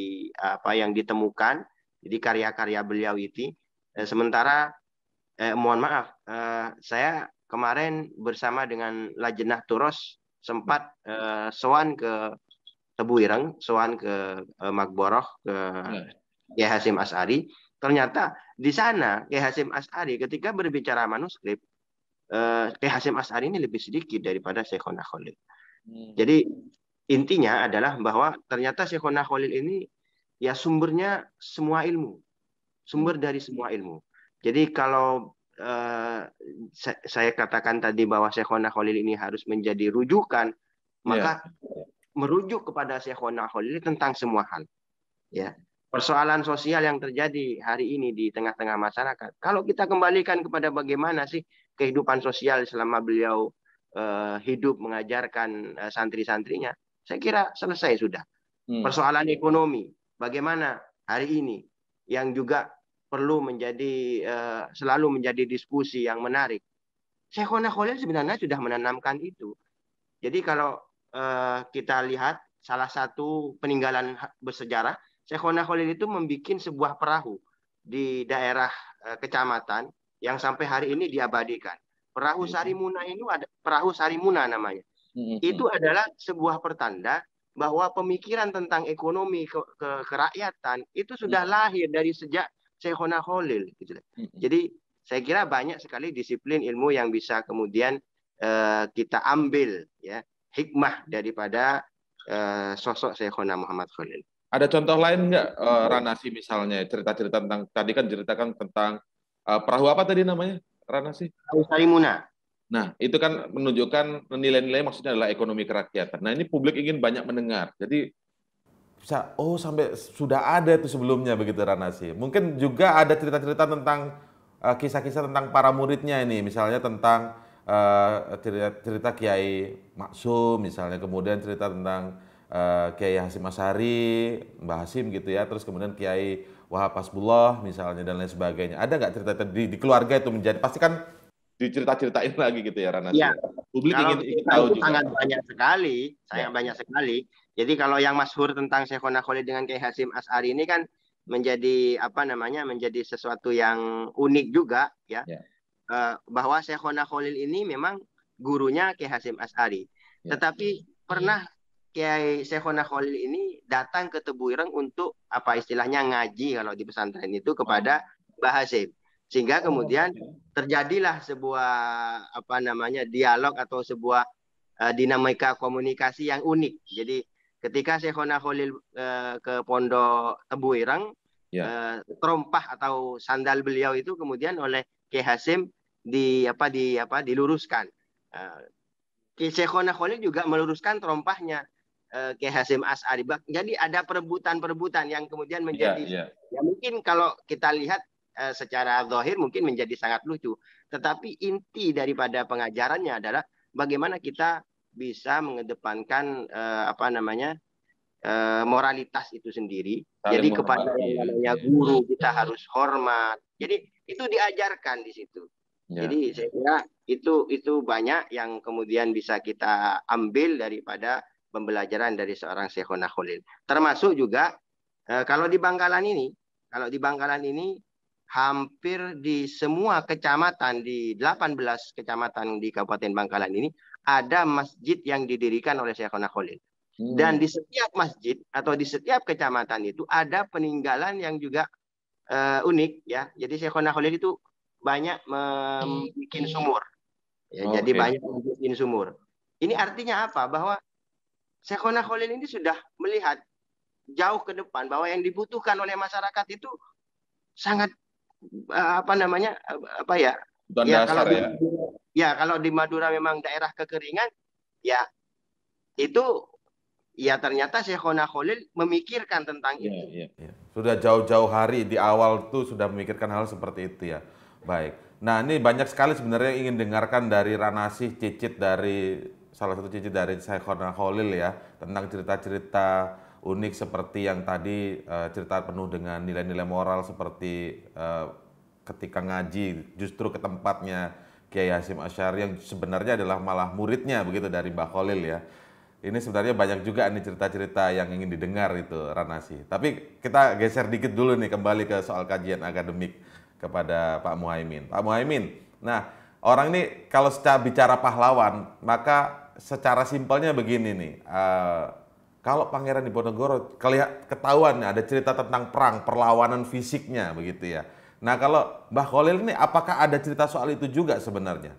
ditemukan, jadi karya-karya beliau itu. Sementara mohon maaf, saya kemarin bersama dengan Lajnah Turos sempat sowan ke Tebu Ireng, sowan ke Makboroh, ke Kiai Hasyim Asy'ari. Ternyata di sana Kiai Hasyim Asy'ari ketika berbicara manuskrip, Kiai Hasyim Asy'ari ini lebih sedikit daripada Syekhona Khalil. Jadi intinya adalah bahwa ternyata Syekhona Khalil ini ya sumbernya semua ilmu, sumber dari semua ilmu. Jadi kalau saya katakan tadi bahwa Syekhona Khalil ini harus menjadi rujukan, maka merujuk kepada Syekhona Khalil tentang semua hal. Ya, persoalan sosial yang terjadi hari ini di tengah-tengah masyarakat, kalau kita kembalikan kepada bagaimana sih kehidupan sosial selama beliau hidup mengajarkan santri-santrinya, saya kira selesai sudah. Persoalan ekonomi, bagaimana hari ini, yang juga perlu menjadi selalu menjadi diskusi yang menarik. Syekhona Khalil sebenarnya sudah menanamkan itu. Jadi kalau kita lihat salah satu peninggalan bersejarah, Syekhona Khalil itu membuat sebuah perahu di daerah kecamatan yang sampai hari ini diabadikan. Perahu Sarimuna ini ada perahu Sarimuna namanya. Itu adalah sebuah pertanda bahwa pemikiran tentang ekonomi kerakyatan itu sudah lahir dari sejak Syekhona Khalil. Gitu. Jadi saya kira banyak sekali disiplin ilmu yang bisa kemudian kita ambil, ya, hikmah daripada sosok Syekhona Muhammad Khalil. Ada contoh lain nggak, Ranasi, misalnya cerita-cerita tentang, tadi kan ceritakan tentang perahu apa tadi namanya, Ranasi? Perahu Sarimuna. Nah, itu kan menunjukkan nilai-nilai, maksudnya adalah ekonomi kerakyatan. Nah, ini publik ingin banyak mendengar. Jadi bisa, sampai sudah ada itu sebelumnya begitu, Ranasi. Mungkin juga ada cerita-cerita tentang kisah-kisah tentang para muridnya ini, misalnya tentang cerita Kiai Maksum misalnya, kemudian cerita tentang Kiai Hasyim Asy'ari, Mbah Hasyim gitu ya, terus kemudian Kiai Wahab Hasbullah misalnya dan lain sebagainya. Ada nggak cerita di keluarga itu menjadi, pasti kan dicerita-ceritain lagi gitu ya, Ranasi? Ya, publik kalau ingin tahu juga. Sangat banyak sekali, banyak sekali. Jadi kalau yang masyhur tentang Syekhona Khalil dengan Kiai Hasyim Asy'ari ini kan menjadi menjadi sesuatu yang unik juga, ya. Bahwa Syekhona Khalil ini memang gurunya Kiai Hasyim Asy'ari. Tetapi pernah Kiai Syekhona Khalil ini datang ke Tebu Ireng untuk istilahnya ngaji kalau di pesantren itu kepada Mbah Hasyim. Sehingga kemudian terjadilah sebuah dialog atau sebuah dinamika komunikasi yang unik. Jadi ketika Syekhona Khalil ke Pondok Tebu Ireng, terompah atau sandal beliau itu kemudian oleh Kiai Hasyim diluruskan. Kiai Syekhona Khalil juga meluruskan terompahnya Kiai Hasyim Asy'ari. Jadi ada perebutan-perebutan yang kemudian menjadi ya mungkin kalau kita lihat secara zahir mungkin menjadi sangat lucu, tetapi inti daripada pengajarannya adalah bagaimana kita bisa mengedepankan moralitas itu sendiri. Jadi kepada yang namanya guru kita harus hormat. Jadi itu diajarkan di situ. Jadi saya kira itu banyak yang kemudian bisa kita ambil daripada pembelajaran dari seorang Syekhona Khalil. Termasuk juga kalau di Bangkalan ini hampir di semua kecamatan, di 18 kecamatan di Kabupaten Bangkalan ini ada masjid yang didirikan oleh Syekhona Khalil. Dan di setiap masjid atau di setiap kecamatan itu ada peninggalan yang juga unik, ya. Jadi Syekhona Khalil itu banyak membuat sumur. Ya, jadi banyak membuat sumur. Ini artinya apa? Bahwa Syekhona Khalil ini sudah melihat jauh ke depan bahwa yang dibutuhkan oleh masyarakat itu sangat kalau di Madura memang daerah kekeringan, ya itu ya ternyata Syekhona Khalil memikirkan tentang itu. Iya. Ya, sudah jauh-jauh hari di awal tuh sudah memikirkan hal seperti itu ya. Baik. Nah, ini banyak sekali sebenarnya yang ingin dengarkan dari Ranasih, cicit dari salah satu cicit dari Syekhona Khalil ya, tentang cerita-cerita unik seperti yang tadi, cerita penuh dengan nilai-nilai moral seperti ketika ngaji justru ke tempatnya Kiai Hasyim Asy'ari yang sebenarnya adalah malah muridnya begitu dari Mbah Khalil ya. Ini sebenarnya banyak juga nih cerita-cerita yang ingin didengar itu Ranasih. Tapi kita geser dikit dulu nih kembali ke soal kajian akademik kepada Pak Muhaimin. Pak Muhaimin, nah orang ini kalau bicara pahlawan, maka secara simpelnya begini nih. Kalau Pangeran Diponegoro ketahuan ada cerita tentang perang, perlawanan fisiknya begitu ya. Nah kalau Mbah Khalil ini apakah ada cerita soal itu juga sebenarnya?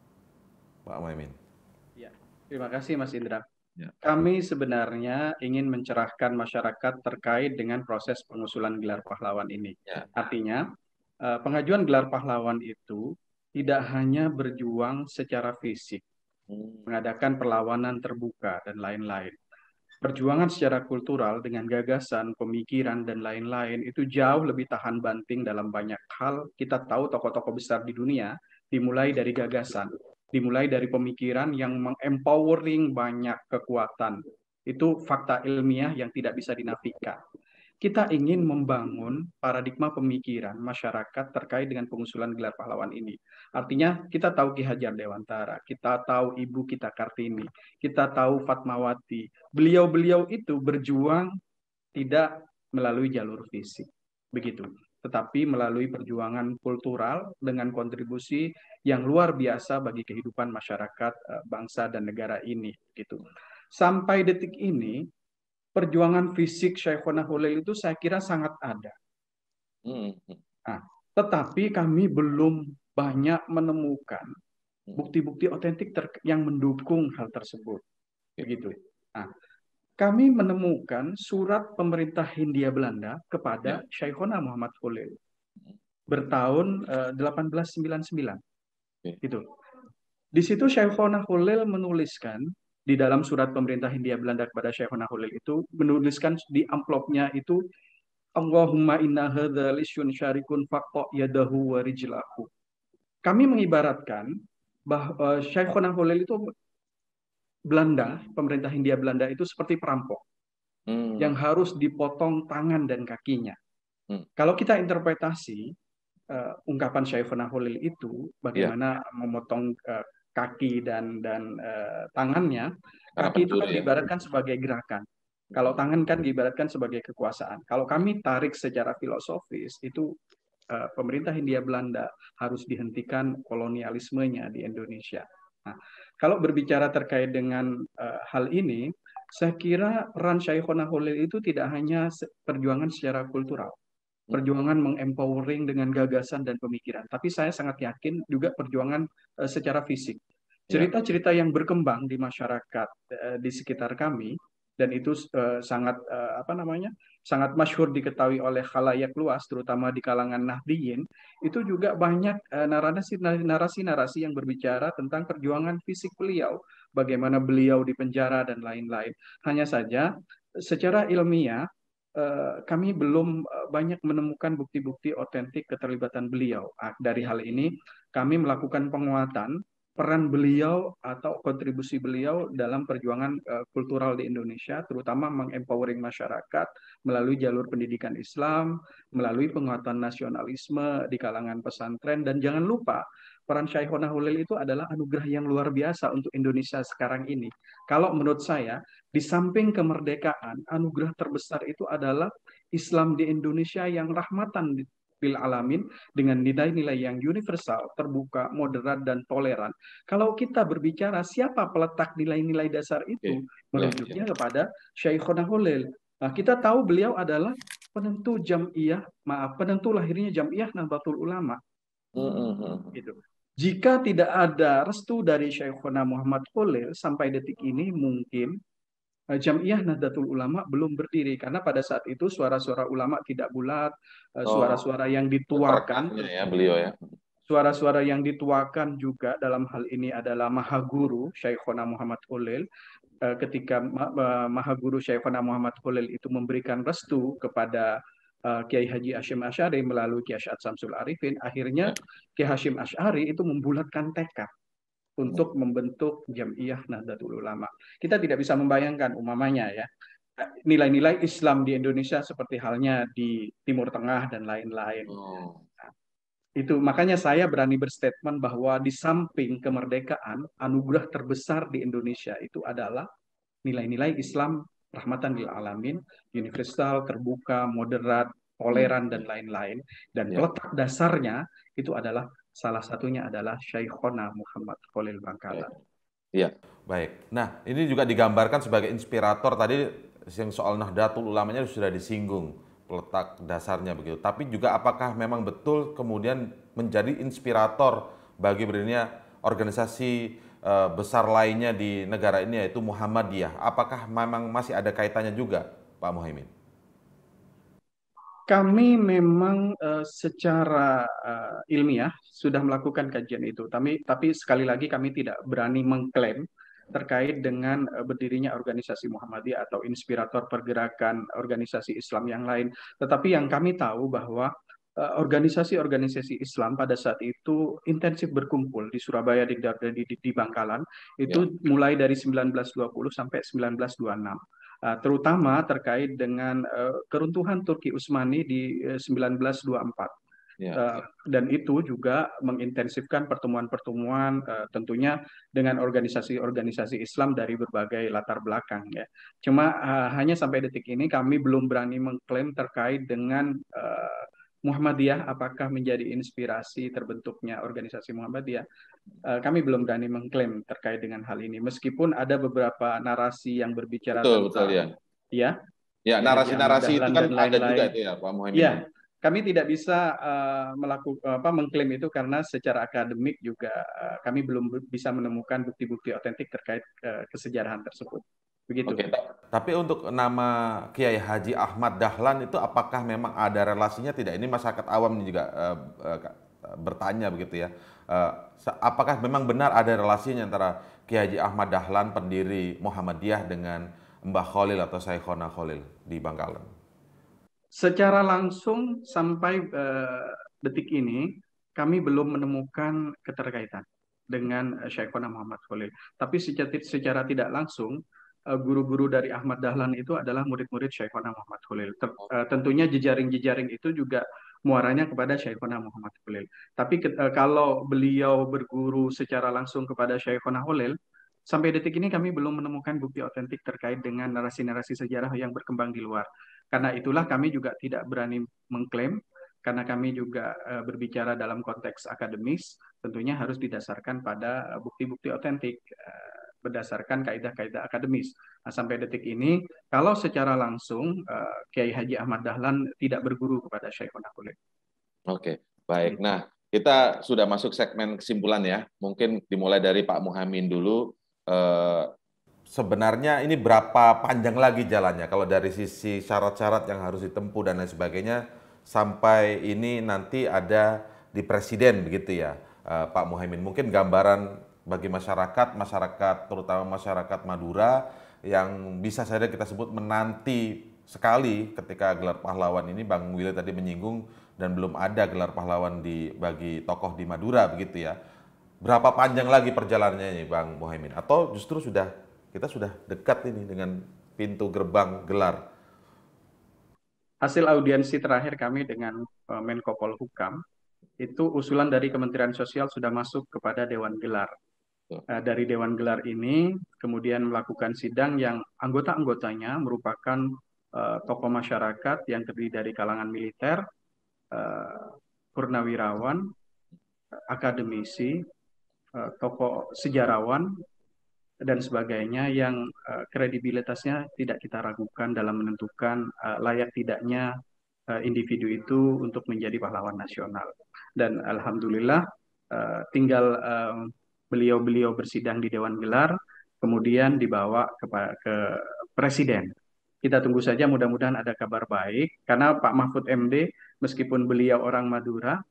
Pak Muhaimin. Ya, terima kasih Mas Indra. Ya. Kami sebenarnya ingin mencerahkan masyarakat terkait dengan proses pengusulan gelar pahlawan ini. Ya. Artinya, pengajuan gelar pahlawan itu tidak hanya berjuang secara fisik, mengadakan perlawanan terbuka dan lain-lain. Perjuangan secara kultural dengan gagasan, pemikiran, dan lain-lain itu jauh lebih tahan banting dalam banyak hal. Kita tahu tokoh-tokoh besar di dunia dimulai dari gagasan, dimulai dari pemikiran yang mengempowering banyak kekuatan. Itu fakta ilmiah yang tidak bisa dinafikan. Kita ingin membangun paradigma pemikiran masyarakat terkait dengan pengusulan gelar pahlawan ini. Artinya kita tahu Ki Hajar Dewantara, kita tahu Ibu kita Kartini, kita tahu Fatmawati. Beliau-beliau itu berjuang tidak melalui jalur fisik, begitu. Tetapi melalui perjuangan kultural dengan kontribusi yang luar biasa bagi kehidupan masyarakat, bangsa dan negara ini, gitu. Sampai detik ini, perjuangan fisik Syekhona Khalil itu saya kira sangat ada. Nah, tetapi kami belum banyak menemukan bukti-bukti otentik yang mendukung hal tersebut. Begitu. Nah, kami menemukan surat pemerintah Hindia Belanda kepada Syekhona Muhammad Khalil bertahun 1899. Gitu. Di situ Syekhona Khalil menuliskan di dalam surat pemerintah Hindia Belanda kepada Syekhona Khalil itu menuliskan di amplopnya itu Allahumma inna hadza lisyun syarikun faqta yadahu wa rijlahu. Kami mengibaratkan bahwa Syekhona Khalil itu Belanda, pemerintah Hindia Belanda itu seperti perampok yang harus dipotong tangan dan kakinya. Kalau kita interpretasi ungkapan Syekhona Khalil itu bagaimana memotong kaki dan tangannya, kaki itu kan diibaratkan sebagai gerakan. Kalau tangan kan diibaratkan sebagai kekuasaan. Kalau kami tarik secara filosofis, itu pemerintah Hindia Belanda harus dihentikan kolonialismenya di Indonesia. Nah, kalau berbicara terkait dengan hal ini, saya kira peran Syekhona Khalil itu tidak hanya perjuangan secara kultural, perjuangan mengempowering dengan gagasan dan pemikiran. Tapi saya sangat yakin juga perjuangan secara fisik. Cerita-cerita yang berkembang di masyarakat di sekitar kami dan itu sangat sangat masyhur diketahui oleh khalayak luas, terutama di kalangan Nahdiyin. Itu juga banyak narasi-narasi yang berbicara tentang perjuangan fisik beliau, bagaimana beliau di penjara dan lain-lain. Hanya saja secara ilmiah kami belum banyak menemukan bukti-bukti otentik keterlibatan beliau. Dari hal ini, kami melakukan penguatan peran beliau atau kontribusi beliau dalam perjuangan kultural di Indonesia, terutama mengempowering masyarakat melalui jalur pendidikan Islam, melalui penguatan nasionalisme di kalangan pesantren, dan jangan lupa peran Syekhona Khalil itu adalah anugerah yang luar biasa untuk Indonesia sekarang ini. Kalau menurut saya, di samping kemerdekaan, anugerah terbesar itu adalah Islam di Indonesia yang rahmatan bil alamin dengan nilai-nilai yang universal, terbuka, moderat, dan toleran. Kalau kita berbicara siapa peletak nilai-nilai dasar itu, merujuknya kepada Syekhona Khalil. Nah, kita tahu beliau adalah penentu penentu lahirnya Jam'iyah Nahdlatul Ulama. Gitu. Jika tidak ada restu dari Syekhona Muhammad Khalil sampai detik ini, mungkin Jam'iyah Nahdlatul Ulama belum berdiri karena pada saat itu suara-suara ulama tidak bulat, suara-suara yang dituakan, suara-suara yang dituakan juga dalam hal ini adalah Maha Guru Syekhona Muhammad Khalil. ketika Maha Guru Syekhona Muhammad Khalil itu memberikan restu kepada Kiai Haji Hashim Asy'ari melalui Kiai Asy'ad Samsul Arifin, akhirnya Kiai Hashim Asy'ari itu membulatkan tekad untuk membentuk Jam'iyah Nahdlatul Ulama. Kita tidak bisa membayangkan umpamanya ya, nilai-nilai Islam di Indonesia seperti halnya di Timur Tengah dan lain-lain. Itu makanya saya berani berstatement bahwa di samping kemerdekaan, anugerah terbesar di Indonesia itu adalah nilai-nilai Islam rahmatan lil alamin, universal, terbuka, moderat, toleran dan lain-lain. Dan peletak dasarnya itu adalah salah satunya adalah Syekhona Muhammad Khalil Bangkalan. Iya. Baik. Nah, ini juga digambarkan sebagai inspirator tadi yang soal Nahdlatul Ulamanya sudah disinggung peletak dasarnya begitu. Tapi juga apakah memang betul kemudian menjadi inspirator bagi berdirinya organisasi besar lainnya di negara ini yaitu Muhammadiyah? Apakah memang masih ada kaitannya juga, Pak Muhaimin? Kami memang secara ilmiah sudah melakukan kajian itu, tapi sekali lagi kami tidak berani mengklaim terkait dengan berdirinya organisasi Muhammadiyah atau inspirator pergerakan organisasi Islam yang lain. Tetapi yang kami tahu bahwa organisasi-organisasi Islam pada saat itu intensif berkumpul di Surabaya, di Bangkalan, itu mulai dari 1920 sampai 1926. Terutama terkait dengan keruntuhan Turki Utsmani di 1924. Dan itu juga mengintensifkan pertemuan-pertemuan tentunya dengan organisasi-organisasi Islam dari berbagai latar belakang ya. Cuma hanya sampai detik ini kami belum berani mengklaim terkait dengan Muhammadiyah apakah menjadi inspirasi terbentuknya organisasi Muhammadiyah. Kami belum berani mengklaim terkait dengan hal ini meskipun ada beberapa narasi yang berbicara tentang narasi-narasi itu kan ada juga itu ya Pak Muhaimin. Ya, kami tidak bisa mengklaim itu karena secara akademik juga kami belum bisa menemukan bukti-bukti otentik terkait kesejarahan tersebut. Begitu. Oke, tapi untuk nama Kiai Haji Ahmad Dahlan itu apakah memang ada relasinya tidak? Ini masyarakat awam juga bertanya begitu ya. Apakah memang benar ada relasinya antara Kiai Haji Ahmad Dahlan pendiri Muhammadiyah dengan Mbah Khalil atau Syekhona Khalil di Bangkalan? Secara langsung sampai detik ini kami belum menemukan keterkaitan dengan Syekhona Muhammad Khalil. Tapi secara tidak langsung guru-guru dari Ahmad Dahlan itu adalah murid-murid Syekhona Muhammad Khalil. Tentunya jejaring-jejaring itu juga muaranya kepada Syekhona Muhammad Khalil. Tapi kalau beliau berguru secara langsung kepada Syekhona Khalil, sampai detik ini kami belum menemukan bukti otentik terkait dengan narasi-narasi sejarah yang berkembang di luar. Karena itulah kami juga tidak berani mengklaim, karena kami juga berbicara dalam konteks akademis, tentunya harus didasarkan pada bukti-bukti otentik, berdasarkan kaidah-kaidah akademis. Nah, sampai detik ini, kalau secara langsung Kiai Haji Ahmad Dahlan tidak berguru kepada Syekhona Khalil. Oke, baik. Nah, kita sudah masuk segmen kesimpulan ya. Mungkin dimulai dari Pak Muhaimin dulu. Sebenarnya ini berapa panjang lagi jalannya kalau dari sisi syarat-syarat yang harus ditempuh dan lain sebagainya sampai ini nanti ada di presiden begitu ya, Pak Muhaimin. Mungkin gambaran bagi masyarakat terutama masyarakat Madura yang bisa saja kita sebut menanti sekali ketika gelar pahlawan ini. Bang Willy tadi menyinggung dan belum ada gelar pahlawan bagi tokoh di Madura begitu ya. Berapa panjang lagi perjalanannya ini Bang Muhaimin? Atau justru kita sudah dekat ini dengan pintu gerbang gelar? Hasil audiensi terakhir kami dengan Menko Polhukam, itu usulan dari Kementerian Sosial sudah masuk kepada Dewan Gelar. Dari Dewan Gelar ini kemudian melakukan sidang yang anggota-anggotanya merupakan tokoh masyarakat yang terdiri dari kalangan militer, purnawirawan, akademisi, tokoh sejarawan, dan sebagainya yang kredibilitasnya tidak kita ragukan dalam menentukan layak tidaknya individu itu untuk menjadi pahlawan nasional. Dan alhamdulillah tinggal beliau bersidang di Dewan Gelar, kemudian dibawa ke Presiden. Kita tunggu saja, mudah-mudahan ada kabar baik, karena Pak Mahfud MD meskipun beliau orang Madura,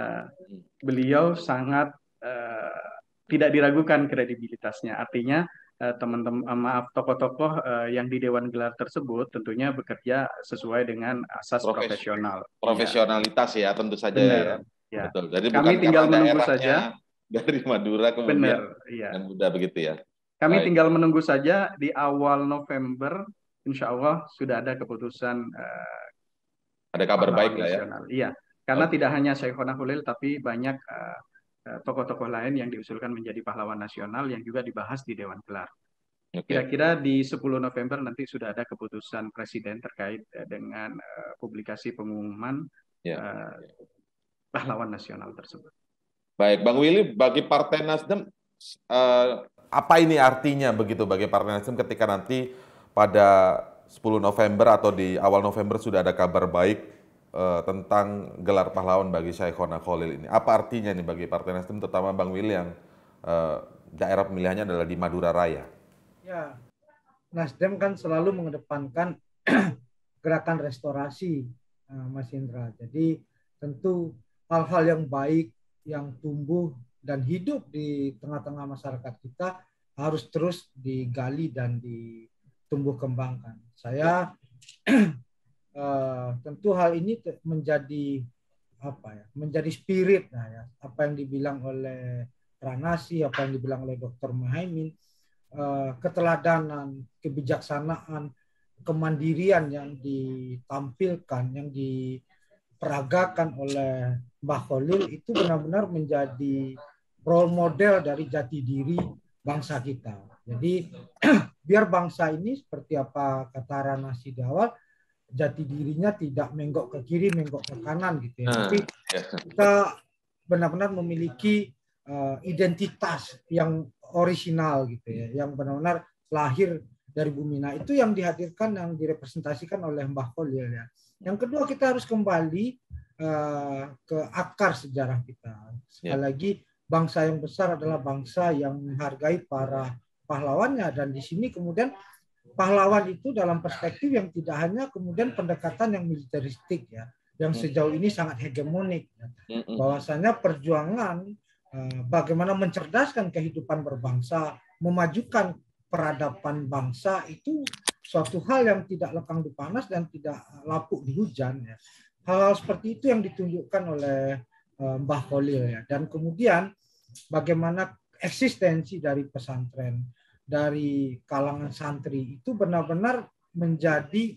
beliau sangat tidak diragukan kredibilitasnya. Artinya teman-teman, maaf, tokoh-tokoh yang di Dewan Gelar tersebut tentunya bekerja sesuai dengan asas profesional. Profesionalitas ya, tentu saja Benar, ya. ya. Betul. Jadi Kami bukan tinggal karena menunggu daerahnya saja. dari Madura Benar, kemudian ya. dengan mudah begitu ya. Kami Baik. tinggal menunggu saja di awal November, insya Allah sudah ada keputusan Ada kabar pahlawan baik lah ya. nasional. Iya, karena Oke. tidak hanya Saikhona Khalil, tapi banyak tokoh-tokoh lain yang diusulkan menjadi pahlawan nasional yang juga dibahas di Dewan Gelar. Oke. Kira-kira di 10 November nanti sudah ada keputusan Presiden terkait dengan publikasi pengumuman Ya. pahlawan nasional tersebut. Baik, Bang Willy, bagi Partai Nasdem Apa ini artinya begitu bagi Partai Nasdem ketika nanti pada 10 November atau di awal November sudah ada kabar baik tentang gelar pahlawan bagi Saikhona Khalil ini? Apa artinya nih bagi Partai Nasdem, terutama Bang Willy yang daerah pemilihannya adalah di Madura Raya? Ya, Nasdem kan selalu mengedepankan gerakan restorasi, Mas Indra. Jadi tentu hal-hal yang baik yang tumbuh dan hidup di tengah-tengah masyarakat kita harus terus digali dan ditumbuh kembangkan. Saya tentu hal ini menjadi menjadi spirit, apa yang dibilang oleh Pranasi, apa yang dibilang oleh Dr. Muhaimin, keteladanan, kebijaksanaan, kemandirian yang ditampilkan, yang diperagakan oleh Mbah Khalil itu benar-benar menjadi role model dari jati diri bangsa kita. Jadi biar bangsa ini seperti apa kata Ranasi di awal, jati dirinya tidak menggok ke kiri, menggok ke kanan gitu ya. Tapi kita benar-benar memiliki identitas yang orisinal gitu ya, yang benar-benar lahir dari bumi. Nah, itu yang dihadirkan, yang direpresentasikan oleh Mbah Khalil ya. Yang kedua, kita harus kembali ke akar sejarah kita. Sekali lagi, bangsa yang besar adalah bangsa yang menghargai para pahlawannya, dan di sini kemudian pahlawan itu dalam perspektif yang tidak hanya kemudian pendekatan yang militeristik ya, yang sejauh ini sangat hegemonik ya. Bahwasanya perjuangan bagaimana mencerdaskan kehidupan berbangsa, memajukan peradaban bangsa itu suatu hal yang tidak lekang di panas dan tidak lapuk di hujan ya. Hal-hal seperti itu yang ditunjukkan oleh Mbah Khalil ya. Dan kemudian bagaimana eksistensi dari pesantren, dari kalangan santri itu benar-benar menjadi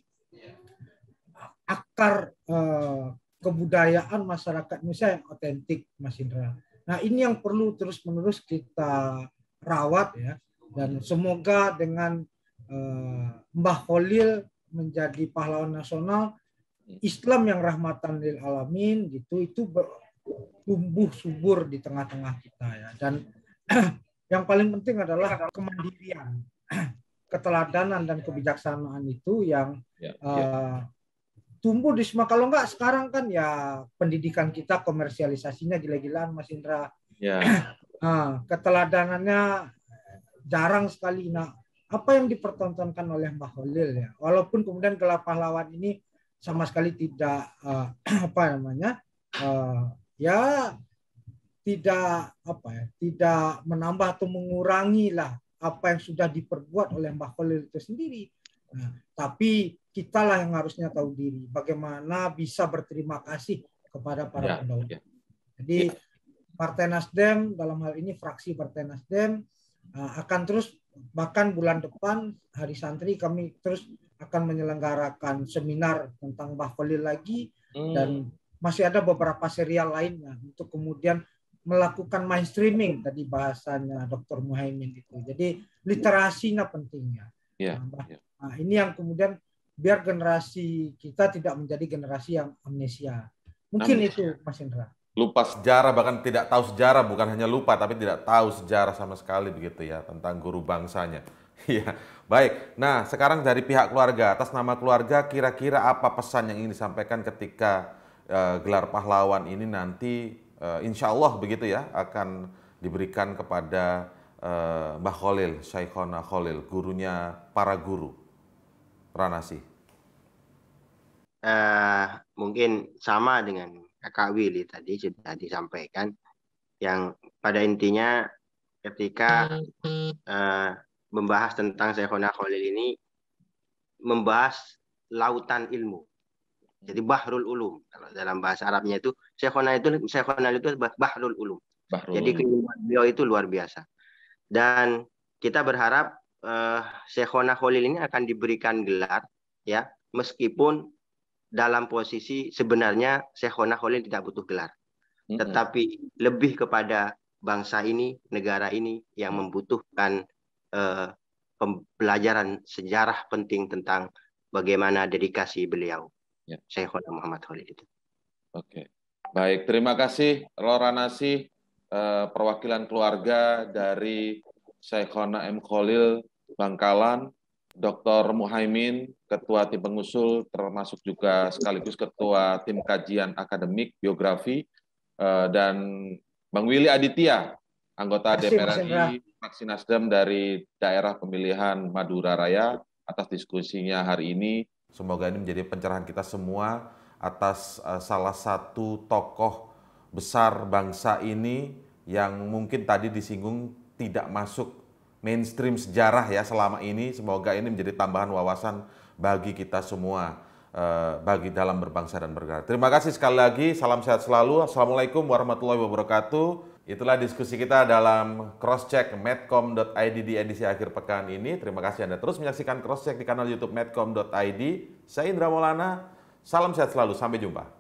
akar kebudayaan masyarakat Indonesia yang otentik, Mas Indra. Nah, ini yang perlu terus-menerus kita rawat ya, dan semoga dengan Mbah Khalil menjadi pahlawan nasional Islam yang rahmatan lil alamin gitu, itu tumbuh subur di tengah-tengah kita ya. Dan yang paling penting adalah kemandirian, keteladanan dan kebijaksanaan itu yang tumbuh di semua. Kalau enggak sekarang kan ya pendidikan kita komersialisasinya gila-gilaan, Mas Indra. Keteladanannya jarang sekali. Nah, apa yang dipertontonkan oleh Mbah Khalil ya, walaupun kemudian gelar pahlawan ini sama sekali tidak tidak menambah atau mengurangi lah apa yang sudah diperbuat oleh Mbah Khalil itu sendiri. Nah, tapi kitalah yang harusnya tahu diri, bagaimana bisa berterima kasih kepada para pendahulu. Jadi Partai Nasdem dalam hal ini fraksi Partai Nasdem akan terus, bahkan bulan depan Hari Santri kami terus akan menyelenggarakan seminar tentang Mbah Khalil lagi, dan masih ada beberapa serial lainnya untuk kemudian melakukan mainstreaming tadi bahasanya Dr. Muhaimin itu. Jadi literasinya pentingnya. Nah, ini yang kemudian biar generasi kita tidak menjadi generasi yang amnesia. Mungkin itu, Mas Indra. Lupa sejarah, bahkan tidak tahu sejarah, bukan hanya lupa tapi tidak tahu sejarah sama sekali begitu ya tentang guru bangsanya. Iya, baik. Nah, sekarang dari pihak keluarga, atas nama keluarga, kira-kira apa pesan yang ingin disampaikan ketika gelar pahlawan ini nanti, insya Allah begitu ya, akan diberikan kepada Mbah Khalil, Saikhona Khalil, gurunya para guru. Ranasi. Mungkin sama dengan Kak Willy tadi sudah disampaikan, yang pada intinya ketika membahas tentang Syekhona Khalil ini membahas lautan ilmu. Jadi bahrul ulum. Kalau dalam bahasa Arabnya itu Syekhona itu bahrul ulum. Jadi keilmuan beliau itu luar biasa. Dan kita berharap Syekhona Khalil ini akan diberikan gelar, ya, meskipun dalam posisi sebenarnya Syekhona Khalil tidak butuh gelar, tetapi lebih kepada bangsa ini, negara ini yang membutuhkan pembelajaran sejarah penting tentang bagaimana dedikasi beliau, Syekhona Muhammad Khalil itu. Oke, baik. Terima kasih Loranasi, perwakilan keluarga dari Syekhona M. Khalil Bangkalan, Dr. Muhaimin, Ketua Tim Pengusul, termasuk juga sekaligus Ketua Tim Kajian Akademik Biografi, dan Bang Willy Aditya, anggota DPR RI, fraksi Nasdem dari daerah pemilihan Madura Raya, atas diskusinya hari ini. Semoga ini menjadi pencerahan kita semua atas salah satu tokoh besar bangsa ini yang mungkin tadi disinggung tidak masuk mainstream sejarah ya selama ini. Semoga ini menjadi tambahan wawasan bagi kita semua, bagi dalam berbangsa dan bernegara. Terima kasih sekali lagi, salam sehat selalu. Assalamualaikum warahmatullahi wabarakatuh. Itulah diskusi kita dalam Crosscheck Medcom.id di edisi akhir pekan ini. Terima kasih Anda terus menyaksikan Crosscheck di kanal YouTube Medcom.id. Saya Indra Maulana, salam sehat selalu, sampai jumpa.